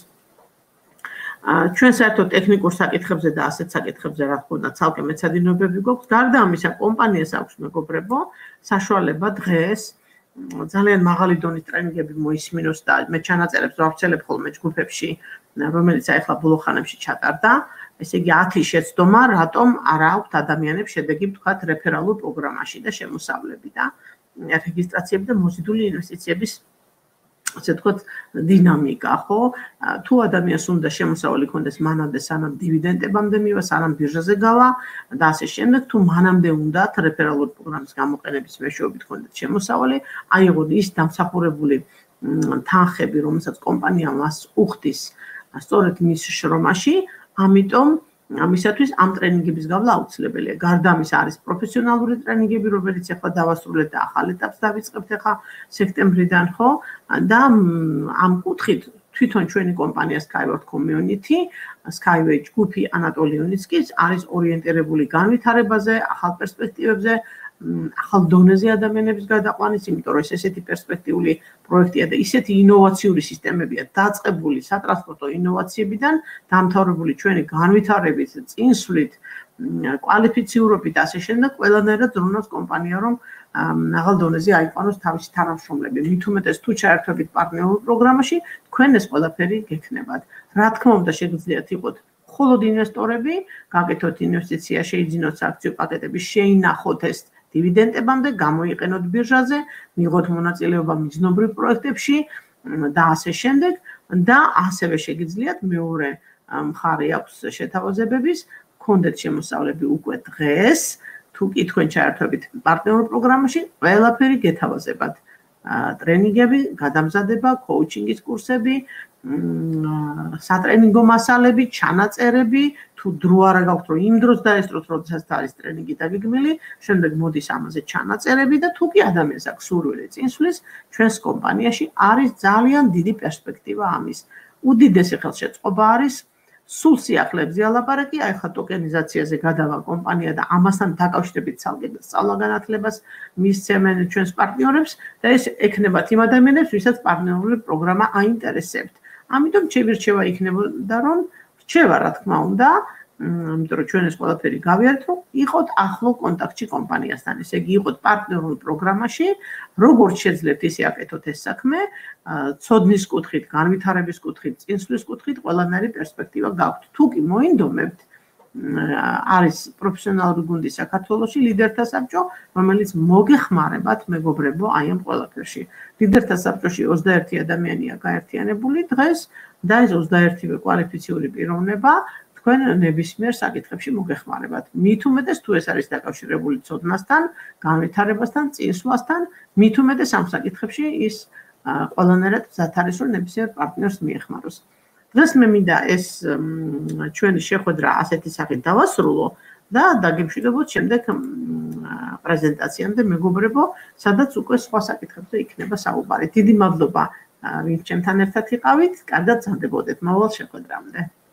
ჩვენ საერთოდ ტექნიკურ საკითხებზე და ასეთ საკითხებზე რა თქმა უნდა ცალკე მეცადინეობები გვაქვს. გარდა ამისა, კომპანიას აქვს მეგობრებო, საშუალება დღეს ძალიან მაღალი დონის ტრენინგები მოისმინოს და მე ჩანაწერებს ვავრცელებ ხოლმე ჯგუფებში, რომელიც ახლა ბოლო ხანებში ჩატარდა. ესე იგი ათი შეცდომა, რატომ არ აქვთ ადამიანებს შედეგი, ვთქვათ, რეფერალურ პროგრამაში და შემოსავლები და რეგისტრაციები და მოზიდული ინვესტიციების ასე ვთქვათ, დინამიკა, ხო? თუ ადამიანს უნდა შემოსავალი ქონდეს მანამდე, სანამ დივიდენდებამდე მივა, სანამ ბირჟაზე გავა და ასე შემდეგ, თუ მანამდე უნდათ რეფერალურ პროგრამის გამოყენების მეშვეობით ქონდეთ შემოსავალი, აიღოთ ის დამსახურებული თანხები, რომელსაც კომპანია მას უხდის სწორედ მის შრომაში, ამიტომ ამისათვის ამ ტრენინგების გავლა აუცილებელია. გარდა ამისა არის პროფესიონალური ტრენინგები, რომელიც ახლა დავასრულეთ და ახალ ეტაპს დავიწყებთ ახლა სექტემბრიდან, ხო? და ამ კუთხით თვითონ ჩვენი კომპანია Skyward Community, Skyway ჯგუფი ანატოლიონიცკის არის ორიენტირებული განვითარებაზე, ახალ პერსპექტივებზე, ახალ დონეზე ადამიანების გადაყვანის, იმიტომ რომ ეს ესეთი პერსპექტიული პროექტია და ისეთი ინოვაციური სისტემებია დაწყებული სატრანსპორტო ინოვაციებიდან, დამთავრებული ჩვენი განვითარებით, წინსვლით, კვალიფიციურობით და ასე შემდეგ, ყველანაირად ზრუნავს კომპანია, რომ მაღალ დონეზე აიყვანოს თავისი თანამშრომლები. მით უმეტეს თუ ჩაერთვებით პარტნიორულ პროგრამაში, თქვენ ეს ყველაფერი გექნებათ. რა თქმა უნდა, შეგიძლიათ იყოთ მხოლოდ ინვესტორები, გაკეთოთ ინვესტიცია, შეიძინოთ სააქციო პაკეტები, შეინახოთ ეს დივიდენდებამდე, გამოიყენოთ ბირჟაზე, მიიღოთ მონაწილეობა მიზნობრივ პროექტებში და ასე შემდეგ. და ასევე შეგიძლიათ მეორე მხარე აქვს შეთავაზებების, გქონდეთ შემოსავლები უკვე დღეს, თუ კი თქვენ ჩაერთვებით პარტნიორულ პროგრამაში, ყველაფერი გეთავაზებათ. ტრენინგები, გადამზადება, კოუჩინგის კურსები, სატრენინგო მასალები, ჩანაწერები, თუ დრო არა გაქვთ, რომ იმ დროს დაესწროთ, როდესაც არის ტრენინგი დაგეგმილი, შემდეგ მოდის ამაზე ჩანაწერები და თუ კი ადამიანს აქვს სურვილი წინსვლის, ჩვენს კომპანიაში არის ძალიან დიდი პერსპექტივა ამის. უდიდესი ხელშეწყობა არის სულ სიახლეებზე ალაპარაკი, აი ხა ტოკენიზაციაზე გადავა კომპანია და ამასთან დაკავშირებით ცალკე სწავლა-განათლებას მისცემენ ჩვენს პარტნიორებს და ეს ექნებათ იმ ადამიანებს, ვისაც პარტნიორული პროგრამა აინტერესებთ. ამიტომ შევირჩევა იქნებოდა, რომ რჩევა რა თქმა უნდა, იმიტომ რომ ჩვენ ეს ყველაფერი გავიარეთ, რომ იყოთ ახლო კონტაქტში კომპანიასთან, ესე იგი იყოთ პარტნიორულ პროგრამაში, როგორც შეძლებთ ისე აკეთოთ ეს საქმე, ცოდნის კუთხით, განვითარების კუთხით, წინსვლის კუთხით ყველანაირი პერსპექტივა გაქვთ. თუ კი მოინდომებთ, არის პროფესიონალური გუნდი საქართველოში, ლიდერთა საბჭო, რომელიც მოგეხმარებათ მეგობრებო აი ამ ყველაფერში. ლიდერთა საბჭოში ოცდაერთი ადამიანია გაერთიანებული დღეს და ეს ოცდაერთივე კვალიფიციური პიროვნება თქვენ ნებისმიერ საკითხებში მოგეხმარებათ. მით უმეტეს თუ ეს არის დაკავშირებული ცოდნასთან, განვითარებასთან, წინსვლასთან, მით უმეტეს ამ საკითხებში ის ყველანაირად მზად არის, რომ ნებისმიერ პარტნიორს მიეხმაროს. დღეს მე მინდა ეს ჩვენი შეხვედრა ასეთი სახით დავასრულო და დაგემშვიდობოთ შემდეგ პრეზენტაციამდე მეგობრებო, სადაც უკვე სხვა საკითხებზე იქნება საუბარი. დიდი მადლობა, ვინც ჩემთან ერთად იყავით, კარგად გრძანდებოდეთ მოვალ შეხვედრამდე.